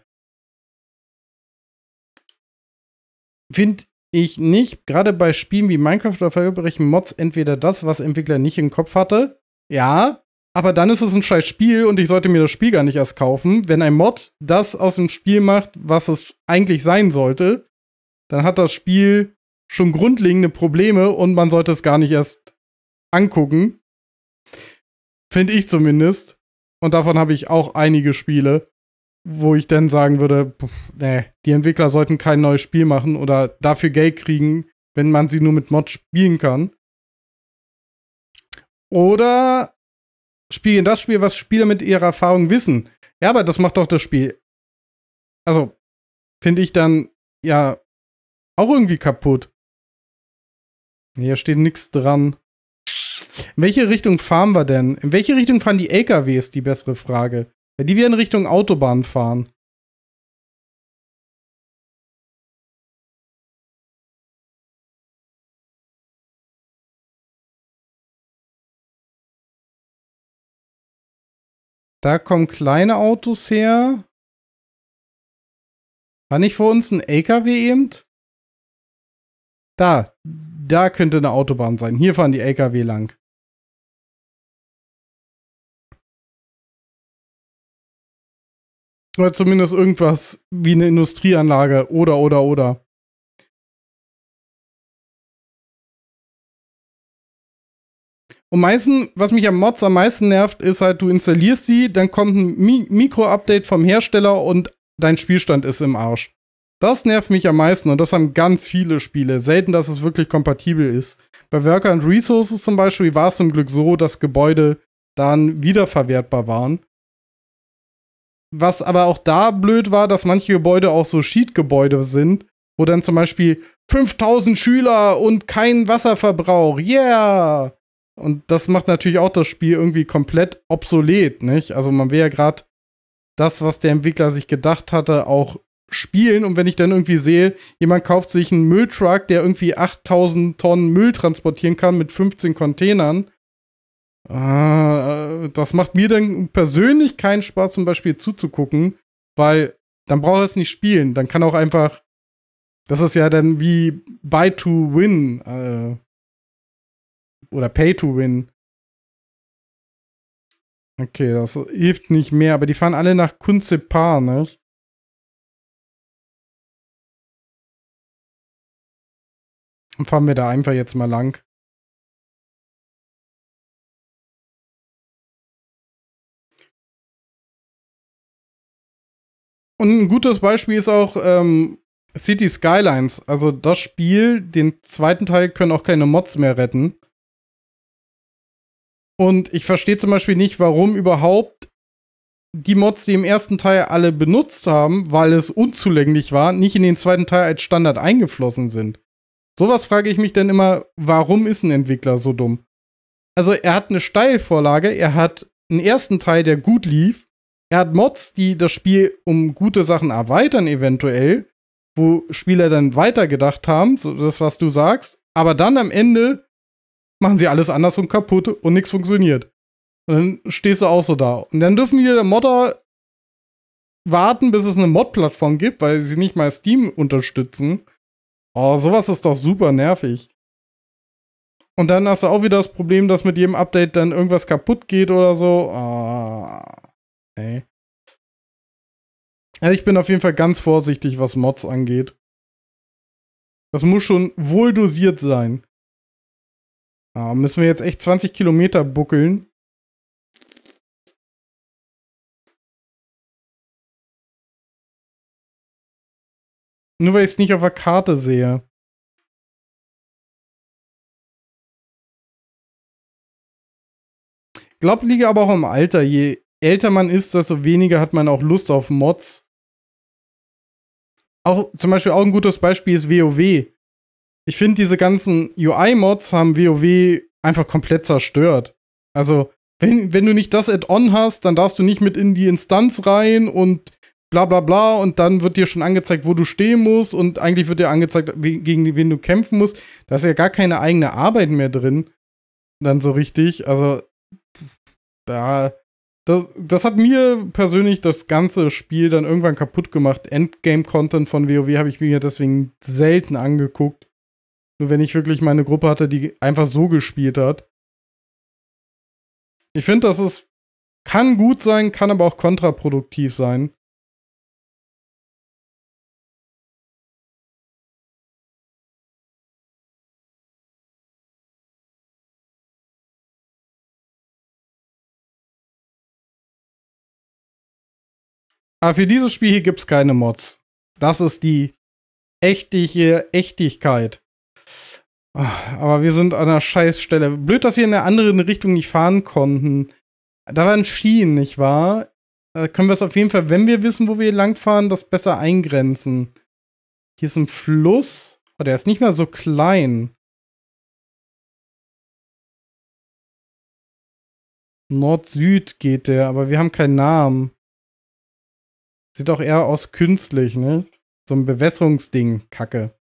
S1: Finde ich nicht, gerade bei Spielen wie Minecraft oder Factorio berechnen Mods entweder das, was der Entwickler nicht im Kopf hatte. Ja, aber dann ist es ein scheiß Spiel und ich sollte mir das Spiel gar nicht erst kaufen. Wenn ein Mod das aus dem Spiel macht, was es eigentlich sein sollte, dann hat das Spiel schon grundlegende Probleme und man sollte es gar nicht erst angucken. Finde ich zumindest. Und davon habe ich auch einige Spiele. wo ich dann sagen würde, nee, die Entwickler sollten kein neues Spiel machen oder dafür Geld kriegen, wenn man sie nur mit Mods spielen kann. Oder spielen das Spiel, was Spieler mit ihrer Erfahrung wissen. Ja, aber das macht doch das Spiel. Also, finde ich dann ja auch irgendwie kaputt. Hier steht nichts dran. In welche Richtung fahren wir denn? In welche Richtung fahren die LKWs, die bessere Frage. Weil die werden Richtung Autobahn fahren. Da kommen kleine Autos her. War nicht vor uns ein LKW eben? Da könnte eine Autobahn sein. Hier fahren die LKW lang. Oder zumindest irgendwas wie eine Industrieanlage. Oder. Und meistens, was mich am Mods am meisten nervt, ist halt, du installierst sie, dann kommt ein Mikro-Update vom Hersteller und dein Spielstand ist im Arsch. Das nervt mich am meisten und das haben ganz viele Spiele. Selten, dass es wirklich kompatibel ist. Bei Worker and Resources zum Beispiel war es zum Glück so, dass Gebäude dann wiederverwertbar waren. Was aber auch da blöd war, dass manche Gebäude auch so Cheat-Gebäude sind, wo dann zum Beispiel 5000 Schüler und kein Wasserverbrauch. Yeah! Und das macht natürlich auch das Spiel irgendwie komplett obsolet, nicht? Also man will ja gerade das, was der Entwickler sich gedacht hatte, auch spielen. Und wenn ich dann irgendwie sehe, jemand kauft sich einen Mülltruck, der irgendwie 8000 Tonnen Müll transportieren kann mit 15 Containern, das macht mir dann persönlich keinen Spaß, zum Beispiel zuzugucken, weil dann braucht er es nicht spielen. Dann kann auch einfach, das ist ja dann wie Buy to Win oder Pay to Win. Okay, das hilft nicht mehr, aber die fahren alle nach Kunzepar, ne? Dann fahren wir da einfach jetzt mal lang. Und ein gutes Beispiel ist auch City Skylines. Also das Spiel, den zweiten Teil können auch keine Mods mehr retten. Und ich verstehe zum Beispiel nicht, warum überhaupt die Mods, die im ersten Teil alle benutzt haben, weil es unzulänglich war, nicht in den zweiten Teil als Standard eingeflossen sind. Sowas frage ich mich dann immer, warum ist ein Entwickler so dumm? Also er hat eine Steilvorlage, er hat einen ersten Teil, der gut lief, er hat Mods, die das Spiel um gute Sachen erweitern eventuell, wo Spieler dann weitergedacht haben, so das, was du sagst, aber dann am Ende machen sie alles anders und kaputt und nichts funktioniert. Und dann stehst du auch so da. Und dann dürfen die Modder warten, bis es eine Mod-Plattform gibt, weil sie nicht mal Steam unterstützen. Oh, sowas ist doch super nervig. Und dann hast du auch wieder das Problem, dass mit jedem Update dann irgendwas kaputt geht oder so. Ey. Also ich bin auf jeden Fall ganz vorsichtig, was Mods angeht. Das muss schon wohl dosiert sein. Müssen wir jetzt echt 20 Kilometer buckeln. Nur weil ich es nicht auf der Karte sehe. Glaub, liege aber auch im Alter. Je älter man ist, desto weniger hat man auch Lust auf Mods. Auch zum Beispiel auch ein gutes Beispiel ist WoW. Ich finde, diese ganzen UI-Mods haben WoW einfach komplett zerstört. Also, wenn du nicht das Add-on hast, dann darfst du nicht mit in die Instanz rein und bla bla bla und dann wird dir schon angezeigt, wo du stehen musst und eigentlich wird dir angezeigt, gegen wen du kämpfen musst. Da ist ja gar keine eigene Arbeit mehr drin. Dann so richtig. Also, das hat mir persönlich das ganze Spiel dann irgendwann kaputt gemacht. Endgame-Content von WoW habe ich mir deswegen selten angeguckt. Nur wenn ich wirklich meine Gruppe hatte, die einfach so gespielt hat. Ich finde, kann gut sein, kann aber auch kontraproduktiv sein. Aber für dieses Spiel hier gibt es keine Mods. Das ist die echte Echtigkeit. Aber wir sind an einer Scheißstelle. Blöd, dass wir in eine andere Richtung nicht fahren konnten. Da waren Schienen, nicht wahr? Da können wir es auf jeden Fall, wenn wir wissen, wo wir langfahren, das besser eingrenzen. Hier ist ein Fluss. Oh, der ist nicht mal so klein. Nord-Süd geht der, aber wir haben keinen Namen. Sieht auch eher aus künstlich, ne? So ein Bewässerungsding, Kacke.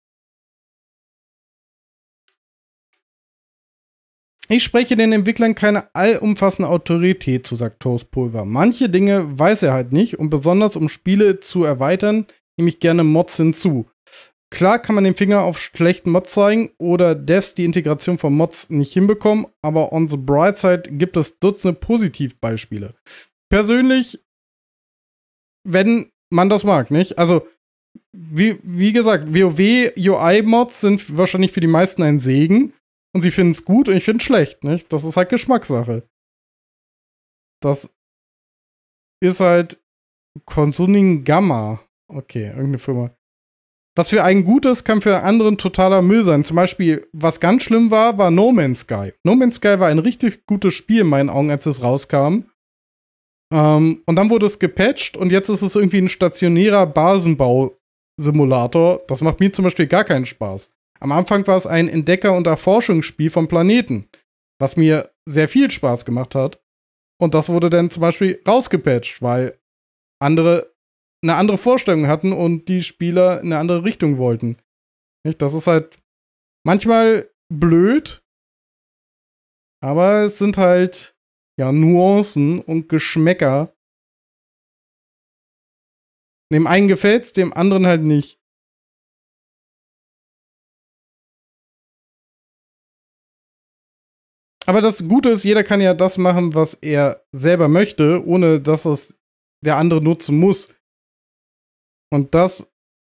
S1: Ich spreche den Entwicklern keine allumfassende Autorität zu, sagt Toastpulver. Manche Dinge weiß er halt nicht und besonders um Spiele zu erweitern, nehme ich gerne Mods hinzu. Klar kann man den Finger auf schlechten Mods zeigen oder Devs die Integration von Mods nicht hinbekommen, aber on the bright side gibt es Dutzende Positivbeispiele. Persönlich, wenn man das mag, nicht? Also, wie gesagt, WoW UI-Mods sind wahrscheinlich für die meisten ein Segen. Und sie finden es gut und ich finde es schlecht, nicht? Das ist halt Geschmackssache. Das ist halt Consuming Gamma. Okay, irgendeine Firma. Was für einen gut ist, kann für einen anderen totaler Müll sein. Zum Beispiel, was ganz schlimm war, war No Man's Sky. No Man's Sky war ein richtig gutes Spiel in meinen Augen, als es rauskam. Und dann wurde es gepatcht und jetzt ist es irgendwie ein stationärer Basenbau-Simulator. Das macht mir zum Beispiel gar keinen Spaß. Am Anfang war es ein Entdecker- und Erforschungsspiel von Planeten, was mir sehr viel Spaß gemacht hat. Und das wurde dann zum Beispiel rausgepatcht, weil andere eine andere Vorstellung hatten und die Spieler in eine andere Richtung wollten. Das ist halt manchmal blöd, aber es sind halt ja Nuancen und Geschmäcker. Dem einen gefällt's, dem anderen halt nicht. Aber das Gute ist, jeder kann ja das machen, was er selber möchte, ohne dass es der andere nutzen muss. Und das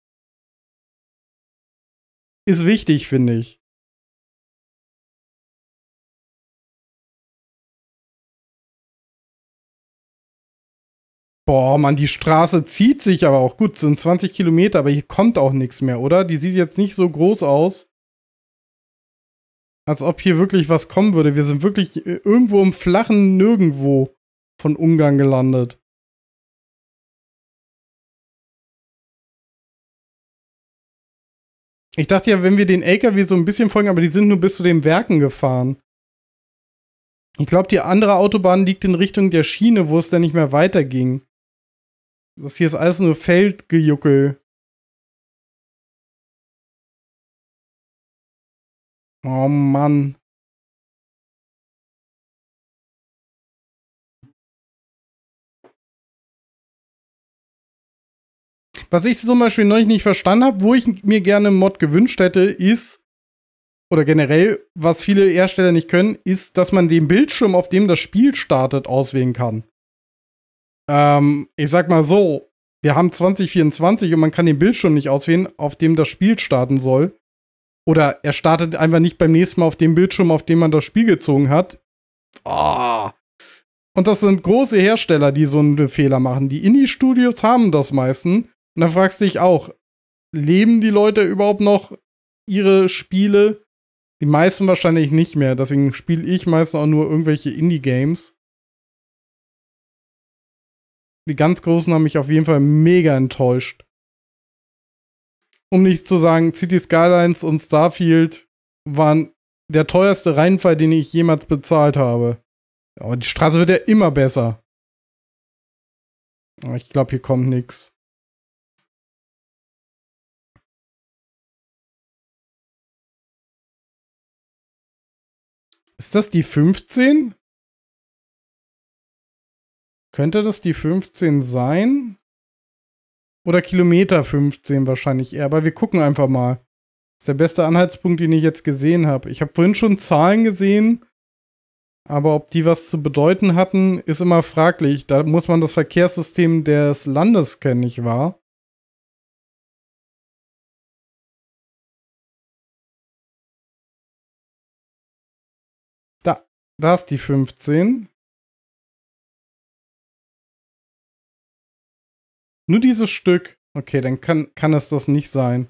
S1: ist wichtig, finde ich. Boah, Mann, die Straße zieht sich aber auch gut. Es sind 20 Kilometer, aber hier kommt auch nichts mehr, oder? Die sieht jetzt nicht so groß aus, als ob hier wirklich was kommen würde. Wir sind wirklich irgendwo im flachen Nirgendwo von Ungarn gelandet. Ich dachte ja, wenn wir den LKW so ein bisschen folgen, aber die sind nur bis zu den Werken gefahren. Ich glaube, die andere Autobahn liegt in Richtung der Schiene, wo es dann nicht mehr weiterging. Das hier ist alles nur Feldgejuckel. Oh Mann. Was ich zum Beispiel neulich nicht verstanden habe, wo ich mir gerne einen Mod gewünscht hätte, ist, oder generell, was viele Hersteller nicht können, ist, dass man den Bildschirm, auf dem das Spiel startet, auswählen kann. Ich sag mal so, wir haben 2024 und man kann den Bildschirm nicht auswählen, auf dem das Spiel starten soll. Oder er startet einfach nicht beim nächsten Mal auf dem Bildschirm, auf dem man das Spiel gezogen hat. Oh. Und das sind große Hersteller, die so einen Fehler machen. Die Indie-Studios haben das meistens. Und dann fragst du dich auch, leben die Leute überhaupt noch ihre Spiele? Die meisten wahrscheinlich nicht mehr. Deswegen spiele ich meistens auch nur irgendwelche Indie-Games. Die ganz Großen haben mich auf jeden Fall mega enttäuscht. Um nicht zu sagen, City Skylines und Starfield waren der teuerste Reinfall, den ich jemals bezahlt habe. Aber die Straße wird ja immer besser. Aber ich glaube, hier kommt nichts. Ist das die 15? Könnte das die 15 sein? Oder Kilometer 15 wahrscheinlich eher. Aber wir gucken einfach mal. Das ist der beste Anhaltspunkt, den ich jetzt gesehen habe. Ich habe vorhin schon Zahlen gesehen. Aber ob die was zu bedeuten hatten, ist immer fraglich. Da muss man das Verkehrssystem des Landes kennen, nicht wahr? Da ist die 15. Nur dieses Stück. Okay, dann kann es das nicht sein.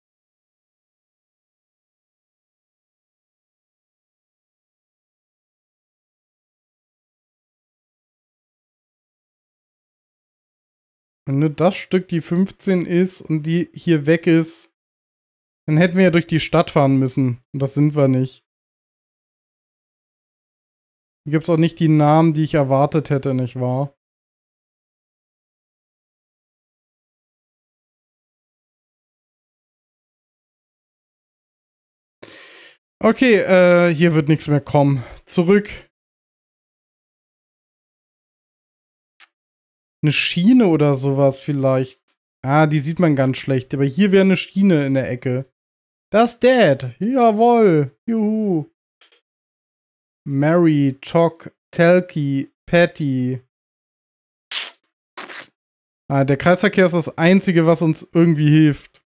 S1: Wenn nur das Stück die 15 ist und die hier weg ist, dann hätten wir ja durch die Stadt fahren müssen. Und das sind wir nicht. Hier gibt es auch nicht die Namen, die ich erwartet hätte, nicht wahr? Okay, hier wird nichts mehr kommen. Zurück. Eine Schiene oder sowas vielleicht. Ah, die sieht man ganz schlecht. Aber hier wäre eine Schiene in der Ecke. Das ist Dad. Jawohl. Juhu. Mary, Choc, Telki, Patty. Ah, der Kreisverkehr ist das Einzige, was uns irgendwie hilft.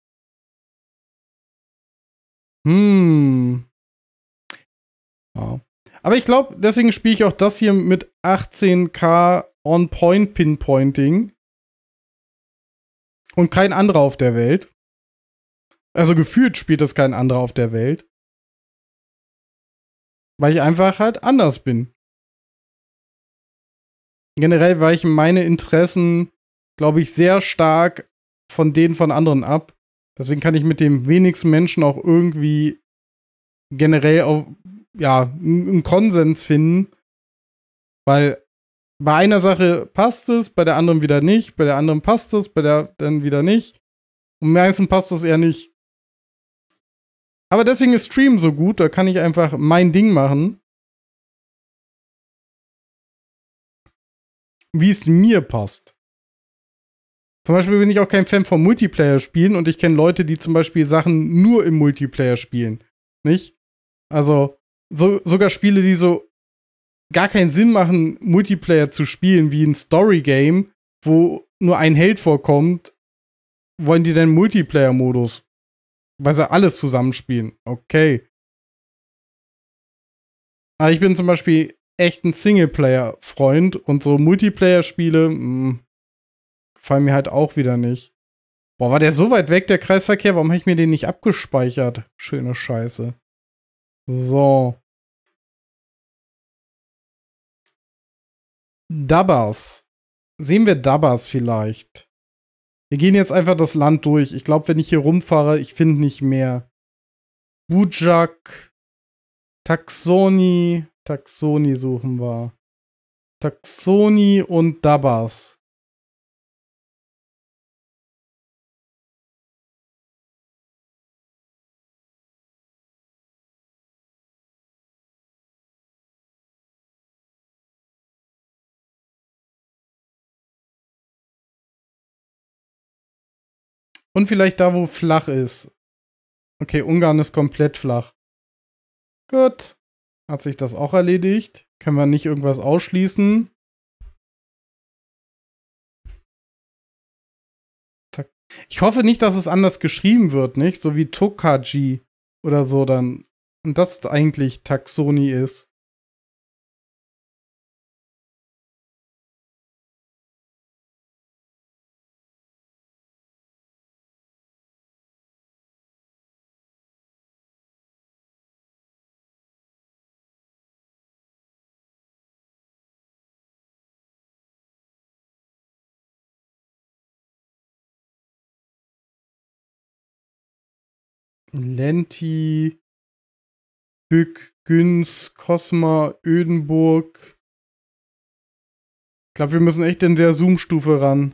S1: Ja. Aber ich glaube, deswegen spiele ich auch das hier mit 18K On-Point Pinpointing. Und kein anderer auf der Welt. Also gefühlt spielt das kein anderer auf der Welt. Weil ich einfach halt anders bin. Generell weichen meine Interessen, glaube ich, sehr stark von denen von anderen ab. Deswegen kann ich mit den wenigsten Menschen auch irgendwie generell auf, ja, einen Konsens finden. Weil bei einer Sache passt es, bei der anderen wieder nicht, bei der anderen passt es, bei der dann wieder nicht. Und meistens passt es eher nicht. Aber deswegen ist Stream so gut, da kann ich einfach mein Ding machen. Wie es mir passt. Zum Beispiel bin ich auch kein Fan von Multiplayer-Spielen und ich kenne Leute, die zum Beispiel Sachen nur im Multiplayer spielen. Nicht? Also, sogar Spiele, die so gar keinen Sinn machen, Multiplayer zu spielen, wie ein Story-Game, wo nur ein Held vorkommt, wollen die dann Multiplayer-Modus, weil sie alles zusammenspielen. Okay. Aber ich bin zum Beispiel echt ein Singleplayer-Freund und so Multiplayer-Spiele gefallen mir halt auch wieder nicht. Boah, war der so weit weg, der Kreisverkehr? Warum habe ich mir den nicht abgespeichert? Schöne Scheiße. So. Dabbers. Sehen wir Dabbers vielleicht? Wir gehen jetzt einfach das Land durch. Ich glaube, wenn ich hier rumfahre, ich finde nicht mehr. Bujak. Taxoni. Taxoni suchen wir. Taxoni und Dabbas. Und vielleicht da, wo flach ist. Okay, Ungarn ist komplett flach. Gut. Hat sich das auch erledigt? Können wir nicht irgendwas ausschließen? Ich hoffe nicht, dass es anders geschrieben wird, nicht? So wie Tokaji oder so dann. Und das eigentlich Taxoni ist. Lenti, Bück, Güns, Kosma, Ödenburg. Ich glaube, wir müssen echt in der Zoom-Stufe ran.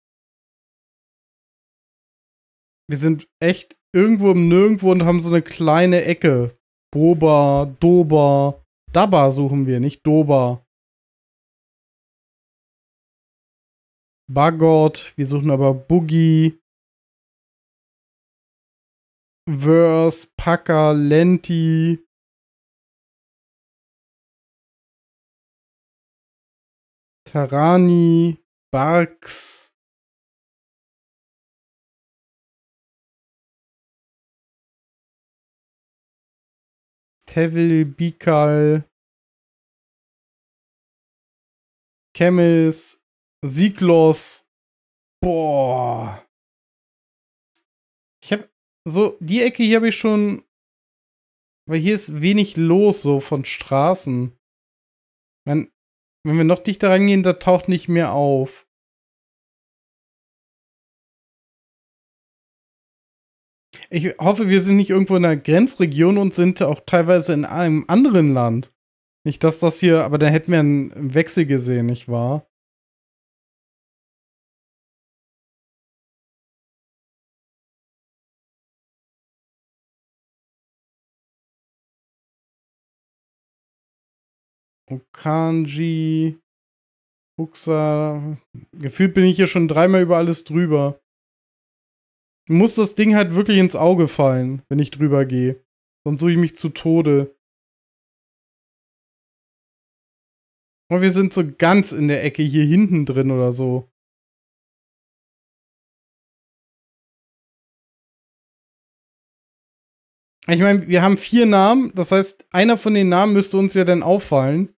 S1: Wir sind echt irgendwo im Nirgendwo und haben so eine kleine Ecke. Boba, Doba. Daba suchen wir, nicht Doba. Bagot, wir suchen aber Boogie. Verse, Packer, Lenti. Tarani, Barks. Tevil, Bikal. Chemis, Siglos. Boah. Ich habe so, die Ecke hier habe ich schon, weil hier ist wenig los so von Straßen. Wenn, wenn wir noch dichter reingehen, da taucht nicht mehr auf. Ich hoffe, wir sind nicht irgendwo in einer Grenzregion und sind auch teilweise in einem anderen Land. Nicht, dass das hier, aber da hätten wir einen Wechsel gesehen, nicht wahr? Okanji, Buxa. Gefühlt bin ich hier schon dreimal über alles drüber. Muss das Ding halt wirklich ins Auge fallen, wenn ich drüber gehe. Sonst suche ich mich zu Tode. Und wir sind so ganz in der Ecke hier hinten drin oder so. Ich meine, wir haben 4 Namen, das heißt, einer von den Namen müsste uns ja dann auffallen.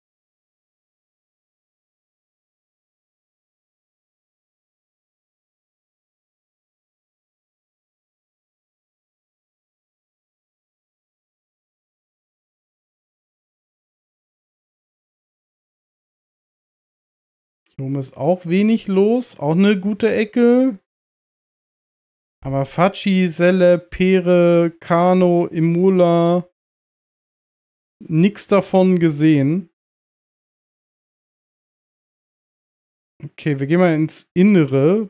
S1: Hier oben ist auch wenig los, auch eine gute Ecke. Aber Faci, Selle, Pere, Kano, Imula, nix davon gesehen. Okay, wir gehen mal ins Innere.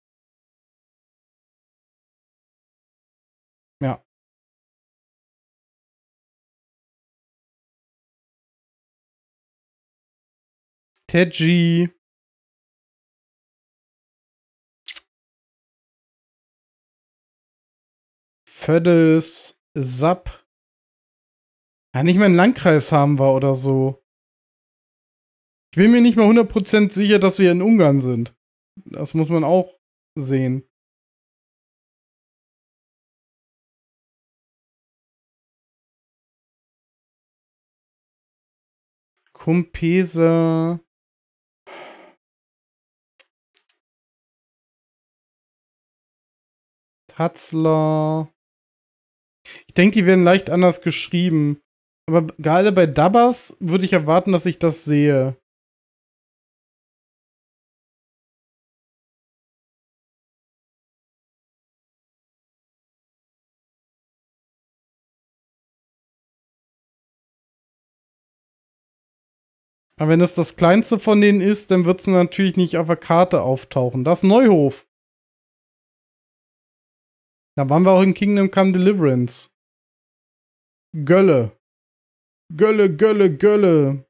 S1: Ja. Teji. Födes. Sap. Ja, nicht mal einen Landkreis haben wir oder so. Ich bin mir nicht mal 100% sicher, dass wir in Ungarn sind. Das muss man auch sehen. Kumpesa. Tatzler. Ich denke, die werden leicht anders geschrieben. Aber gerade bei Dabas würde ich erwarten, dass ich das sehe. Aber wenn es das kleinste von denen ist, dann wird es natürlich nicht auf der Karte auftauchen. Das ist Neuhof. Da waren wir auch in Kingdom Come Deliverance. Gölle. Gölle, Gölle, Gölle.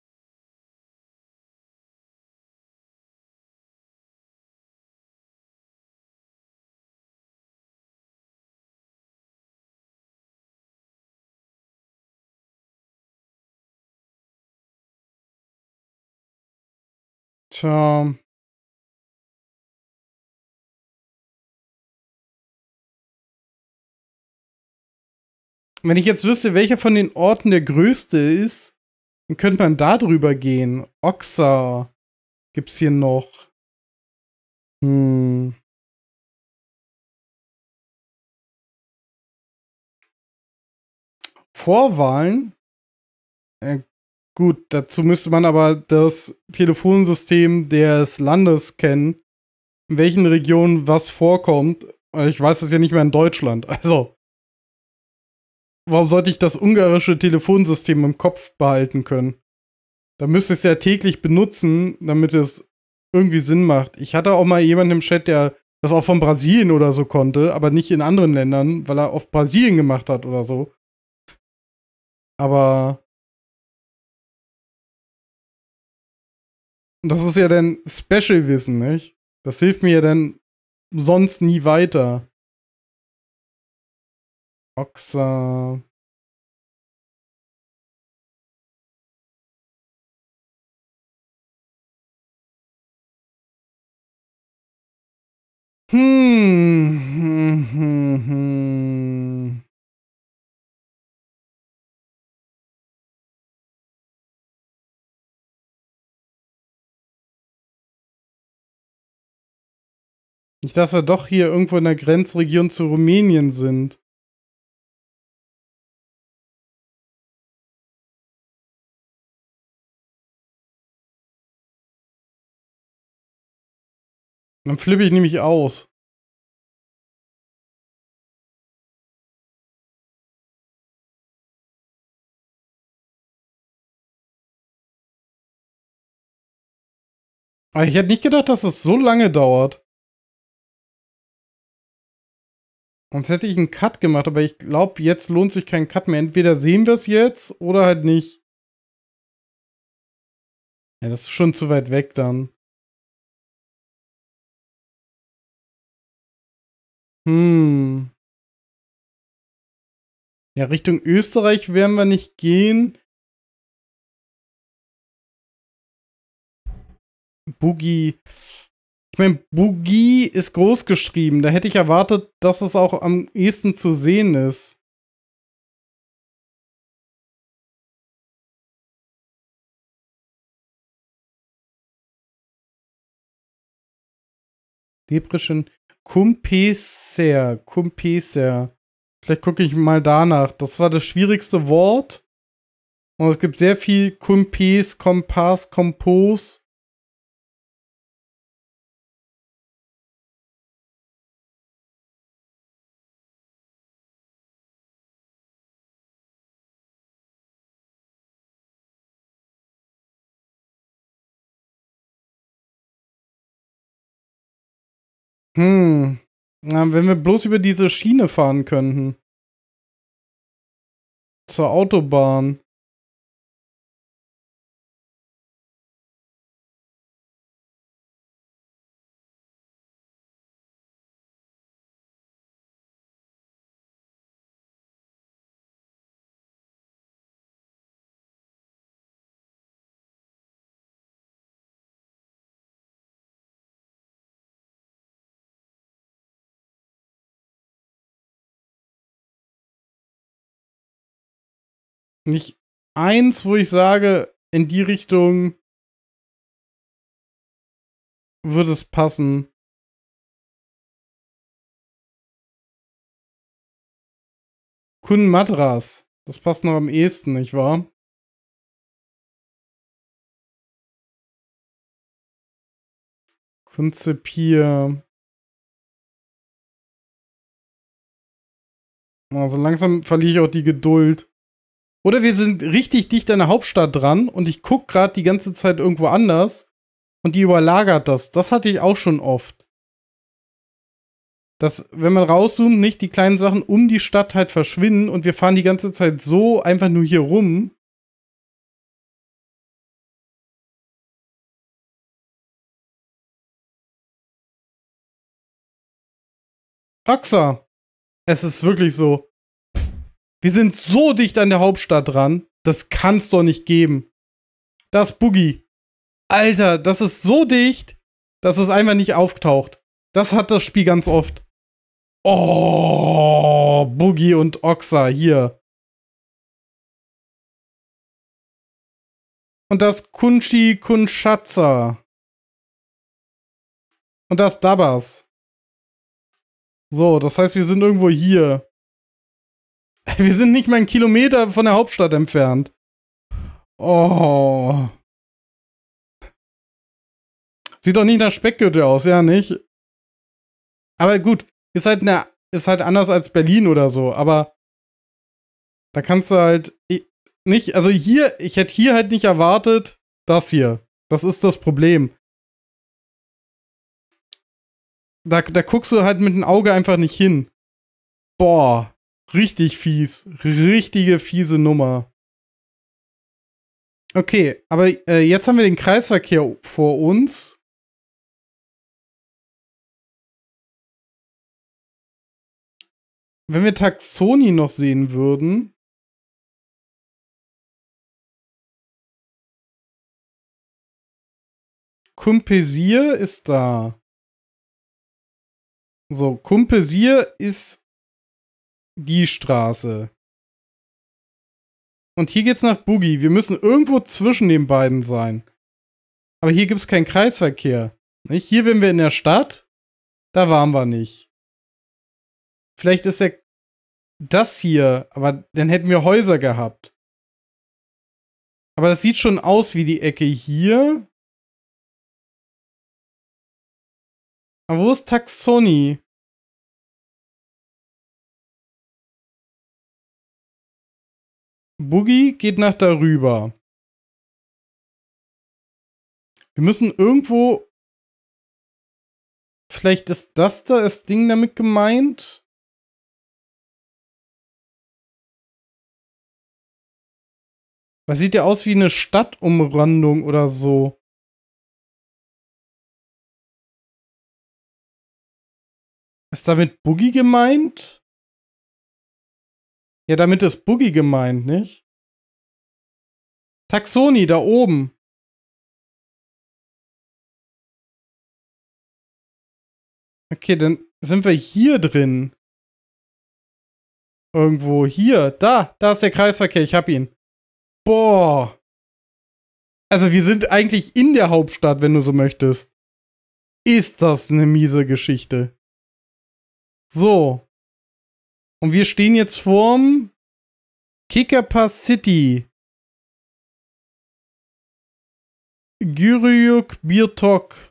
S1: Tja. Wenn ich jetzt wüsste, welcher von den Orten der größte ist, dann könnte man da drüber gehen. Oxa gibt's hier noch. Hm. Vorwahlen? Äh, gut, dazu müsste man aber das Telefonsystem des Landes kennen, in welchen Regionen was vorkommt. Ich weiß es ja nicht mehr in Deutschland. Also, warum sollte ich das ungarische Telefonsystem im Kopf behalten können? Da müsste ich es ja täglich benutzen, damit es irgendwie Sinn macht. Ich hatte auch mal jemanden im Chat, der das auch von Brasilien oder so konnte, aber nicht in anderen Ländern, weil er auf Brasilien gemacht hat oder so. Aber das ist ja dann Special-Wissen, nicht? Das hilft mir ja dann sonst nie weiter. Oxa. Hm. Nicht, dass wir doch hier irgendwo in der Grenzregion zu Rumänien sind. Dann flippe ich nämlich aus. Aber ich hätte nicht gedacht, dass es so lange dauert. Sonst hätte ich einen Cut gemacht, aber ich glaube, jetzt lohnt sich kein Cut mehr. Entweder sehen wir es jetzt oder halt nicht. Ja, das ist schon zu weit weg dann. Hm. Ja, Richtung Österreich werden wir nicht gehen. Boogie. Ich meine, Boogie ist groß geschrieben. Da hätte ich erwartet, dass es auch am ehesten zu sehen ist. Depression. Kumpeser. Kumpeser. Vielleicht gucke ich mal danach. Das war das schwierigste Wort. Und es gibt sehr viel Kumpes, Kompass, Kompos. Na, wenn wir bloß über diese Schiene fahren könnten. Zur Autobahn. Nicht eins, wo ich sage, in die Richtung würde es passen. Kun Madras. Das passt noch am ehesten, nicht wahr? Konzipier. Also langsam verliere ich auch die Geduld. Oder wir sind richtig dicht an der Hauptstadt dran und ich gucke gerade die ganze Zeit irgendwo anders und die überlagert das. Das hatte ich auch schon oft. Dass, wenn man rauszoomt, nicht die kleinen Sachen um die Stadt halt verschwinden und wir fahren die ganze Zeit so einfach nur hier rum. Oxa, es ist wirklich so. Wir sind so dicht an der Hauptstadt dran. Das kann's doch nicht geben. Das Boogie. Alter, das ist so dicht, dass es einfach nicht auftaucht. Das hat das Spiel ganz oft. Oh, Boogie und Oxa hier. Und das Kunchi Kunshatza. Und das Dabas. So, das heißt, wir sind irgendwo hier. Wir sind nicht mal einen Kilometer von der Hauptstadt entfernt. Oh. Sieht doch nicht nach Speckgürtel aus, ja, nicht? Aber gut, ist halt anders als Berlin oder so, aber da kannst du halt nicht, also hier, ich hätte hier halt nicht erwartet, das hier. Das ist das Problem. Da guckst du halt mit dem Auge einfach nicht hin. Boah, richtig fies. Richtige fiese Nummer. Okay, aber jetzt haben wir den Kreisverkehr vor uns. Wenn wir Taxoni noch sehen würden. Kumpesier ist da. So, Kumpesier ist die Straße. Und hier geht's nach Boogie. Wir müssen irgendwo zwischen den beiden sein. Aber hier gibt's keinen Kreisverkehr. Nicht? Hier wären wir in der Stadt. Da waren wir nicht. Vielleicht ist ja das hier, aber dann hätten wir Häuser gehabt. Aber das sieht schon aus wie die Ecke hier. Aber wo ist Taxoni? Boogie geht nach darüber. Wir müssen irgendwo. Vielleicht ist das Ding damit gemeint. Das sieht ja aus wie eine Stadtumrandung oder so. Ist damit Boogie gemeint? Ja, damit ist Boogie gemeint, nicht? Taxoni, da oben. Okay, dann sind wir hier drin. Irgendwo hier. Da ist der Kreisverkehr. Ich hab ihn. Boah. Also wir sind eigentlich in der Hauptstadt, wenn du so möchtest. Ist das eine miese Geschichte. So. Und wir stehen jetzt vorm Kikapa City. Gyryuk Birtok.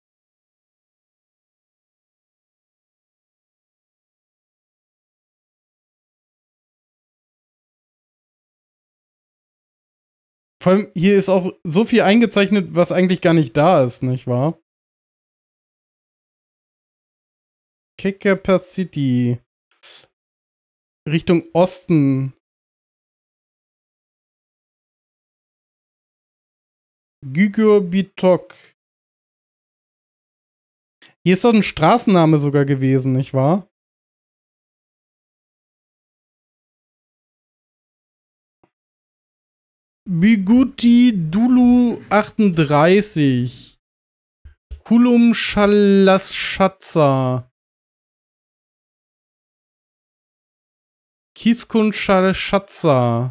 S1: Vor allem, hier ist auch so viel eingezeichnet, was eigentlich gar nicht da ist, nicht wahr? Kikapa City. Richtung Osten. Gygyr-Bitok. Hier ist doch ein Straßenname sogar gewesen, nicht wahr? Biguti Dulu 38. Kulum Shalashatza. Kiskun Shalashatza.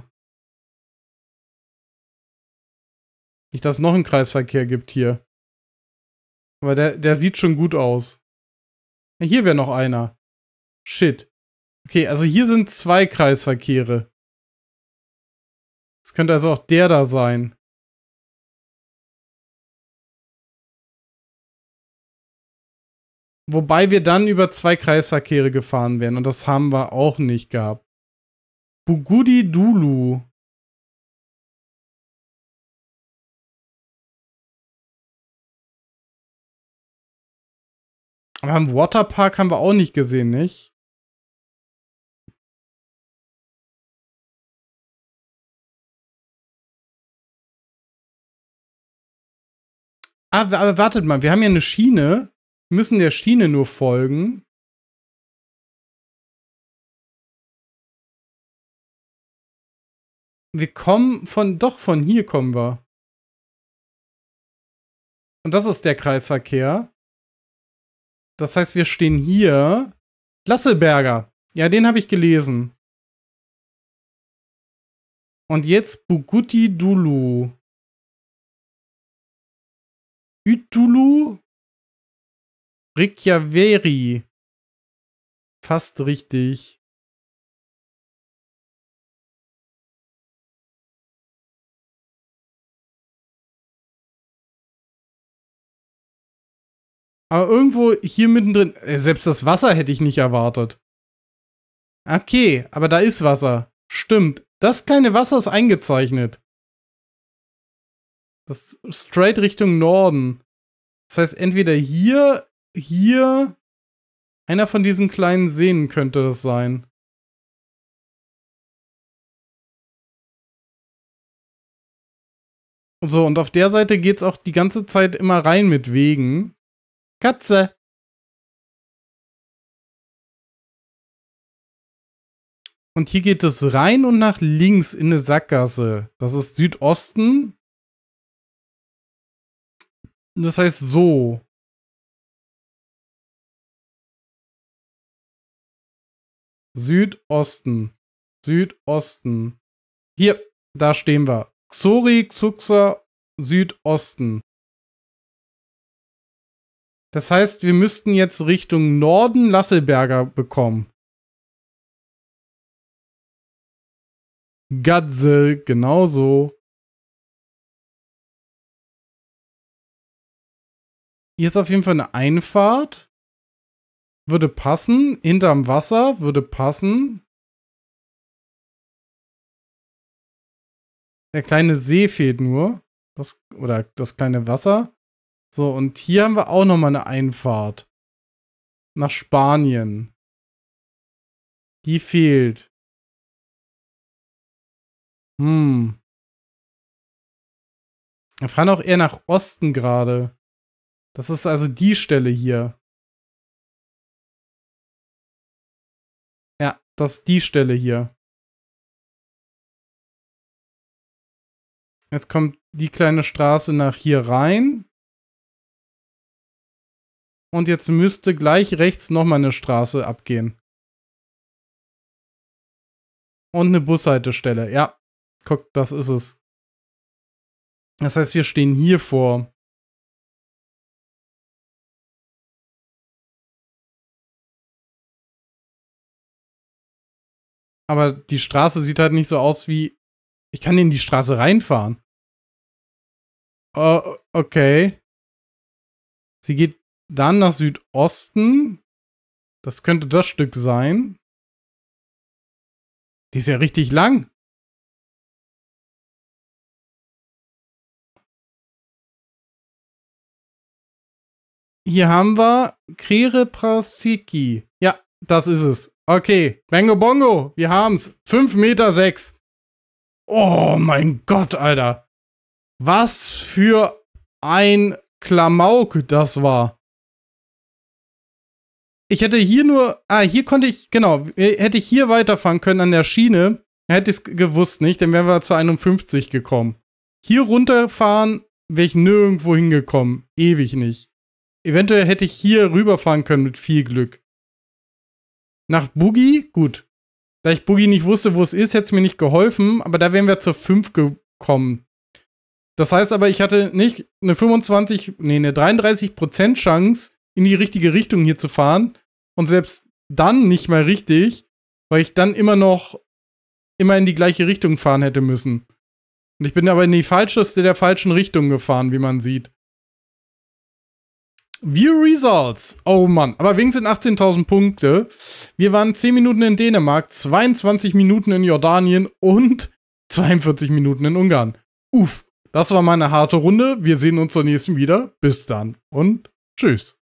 S1: Nicht, dass es noch einen Kreisverkehr gibt hier. Aber der sieht schon gut aus. Hier wäre noch einer. Shit. Okay, also hier sind 2 Kreisverkehre. Es könnte also auch der da sein. Wobei wir dann über 2 Kreisverkehre gefahren wären. Und das haben wir auch nicht gehabt. Bugudi Dulu. Aber im Waterpark haben wir auch nicht gesehen, nicht? Aber wartet mal, wir haben ja eine Schiene. Wir müssen der Schiene nur folgen. Wir kommen von hier kommen wir. Und das ist der Kreisverkehr. Das heißt, wir stehen hier. Lasselberger. Ja, den habe ich gelesen. Und jetzt Buguti Dulu. Ütulu Reykjaveri. Fast richtig. Aber irgendwo hier mittendrin, selbst das Wasser hätte ich nicht erwartet. Okay, aber da ist Wasser. Stimmt. Das kleine Wasser ist eingezeichnet. Das ist straight Richtung Norden. Das heißt, entweder hier, einer von diesen kleinen Seen könnte das sein. So, und auf der Seite geht's auch die ganze Zeit immer rein mit Wegen. Katze! Und hier geht es rein und nach links in eine Sackgasse. Das ist Südosten. Das heißt so. Südosten. Südosten. Hier, da stehen wir. Xori, Xuxa, Südosten. Das heißt, wir müssten jetzt Richtung Norden Lasselberger bekommen. Gatze, genauso. Hier ist auf jeden Fall eine Einfahrt. Würde passen. Hinterm Wasser würde passen. Der kleine See fehlt nur. Oder das kleine Wasser. So, und hier haben wir auch nochmal eine Einfahrt. Nach Spanien. Die fehlt. Wir fahren auch eher nach Osten gerade. Das ist also die Stelle hier. Ja, das ist die Stelle hier. Jetzt kommt die kleine Straße nach hier rein. Und jetzt müsste gleich rechts nochmal eine Straße abgehen. Und eine Bushaltestelle. Ja, guck, das ist es. Das heißt, wir stehen hier vor. Aber die Straße sieht halt nicht so aus wie... Ich kann in die Straße reinfahren. Okay. Sie geht dann nach Südosten. Das könnte das Stück sein. Die ist ja richtig lang. Hier haben wir Krere Prasiki. Ja, das ist es. Okay, Bango Bongo, wir haben's. 5,6 Meter. Oh mein Gott, Alter. Was für ein Klamauk das war. Ich hätte hier nur... hier konnte ich... Genau, hätte ich hier weiterfahren können an der Schiene. Hätte ich es gewusst nicht, dann wären wir zu 51 gekommen. Hier runterfahren wäre ich nirgendwo hingekommen. Ewig nicht. Eventuell hätte ich hier rüberfahren können mit viel Glück. Nach Boogie? Gut. Da ich Boogie nicht wusste, wo es ist, hätte es mir nicht geholfen, aber da wären wir zur 5 gekommen. Das heißt aber, ich hatte nicht eine 33% Chance, in die richtige Richtung hier zu fahren. Und selbst dann nicht mal richtig, weil ich dann immer in die gleiche Richtung fahren hätte müssen. Und ich bin aber in die falscheste der falschen Richtung gefahren, wie man sieht. View Results. Oh Mann, aber wenigstens 18.000 Punkte. Wir waren 10 Minuten in Dänemark, 22 Minuten in Jordanien und 42 Minuten in Ungarn. Uff, das war mal eine harte Runde. Wir sehen uns zur nächsten wieder. Bis dann und tschüss.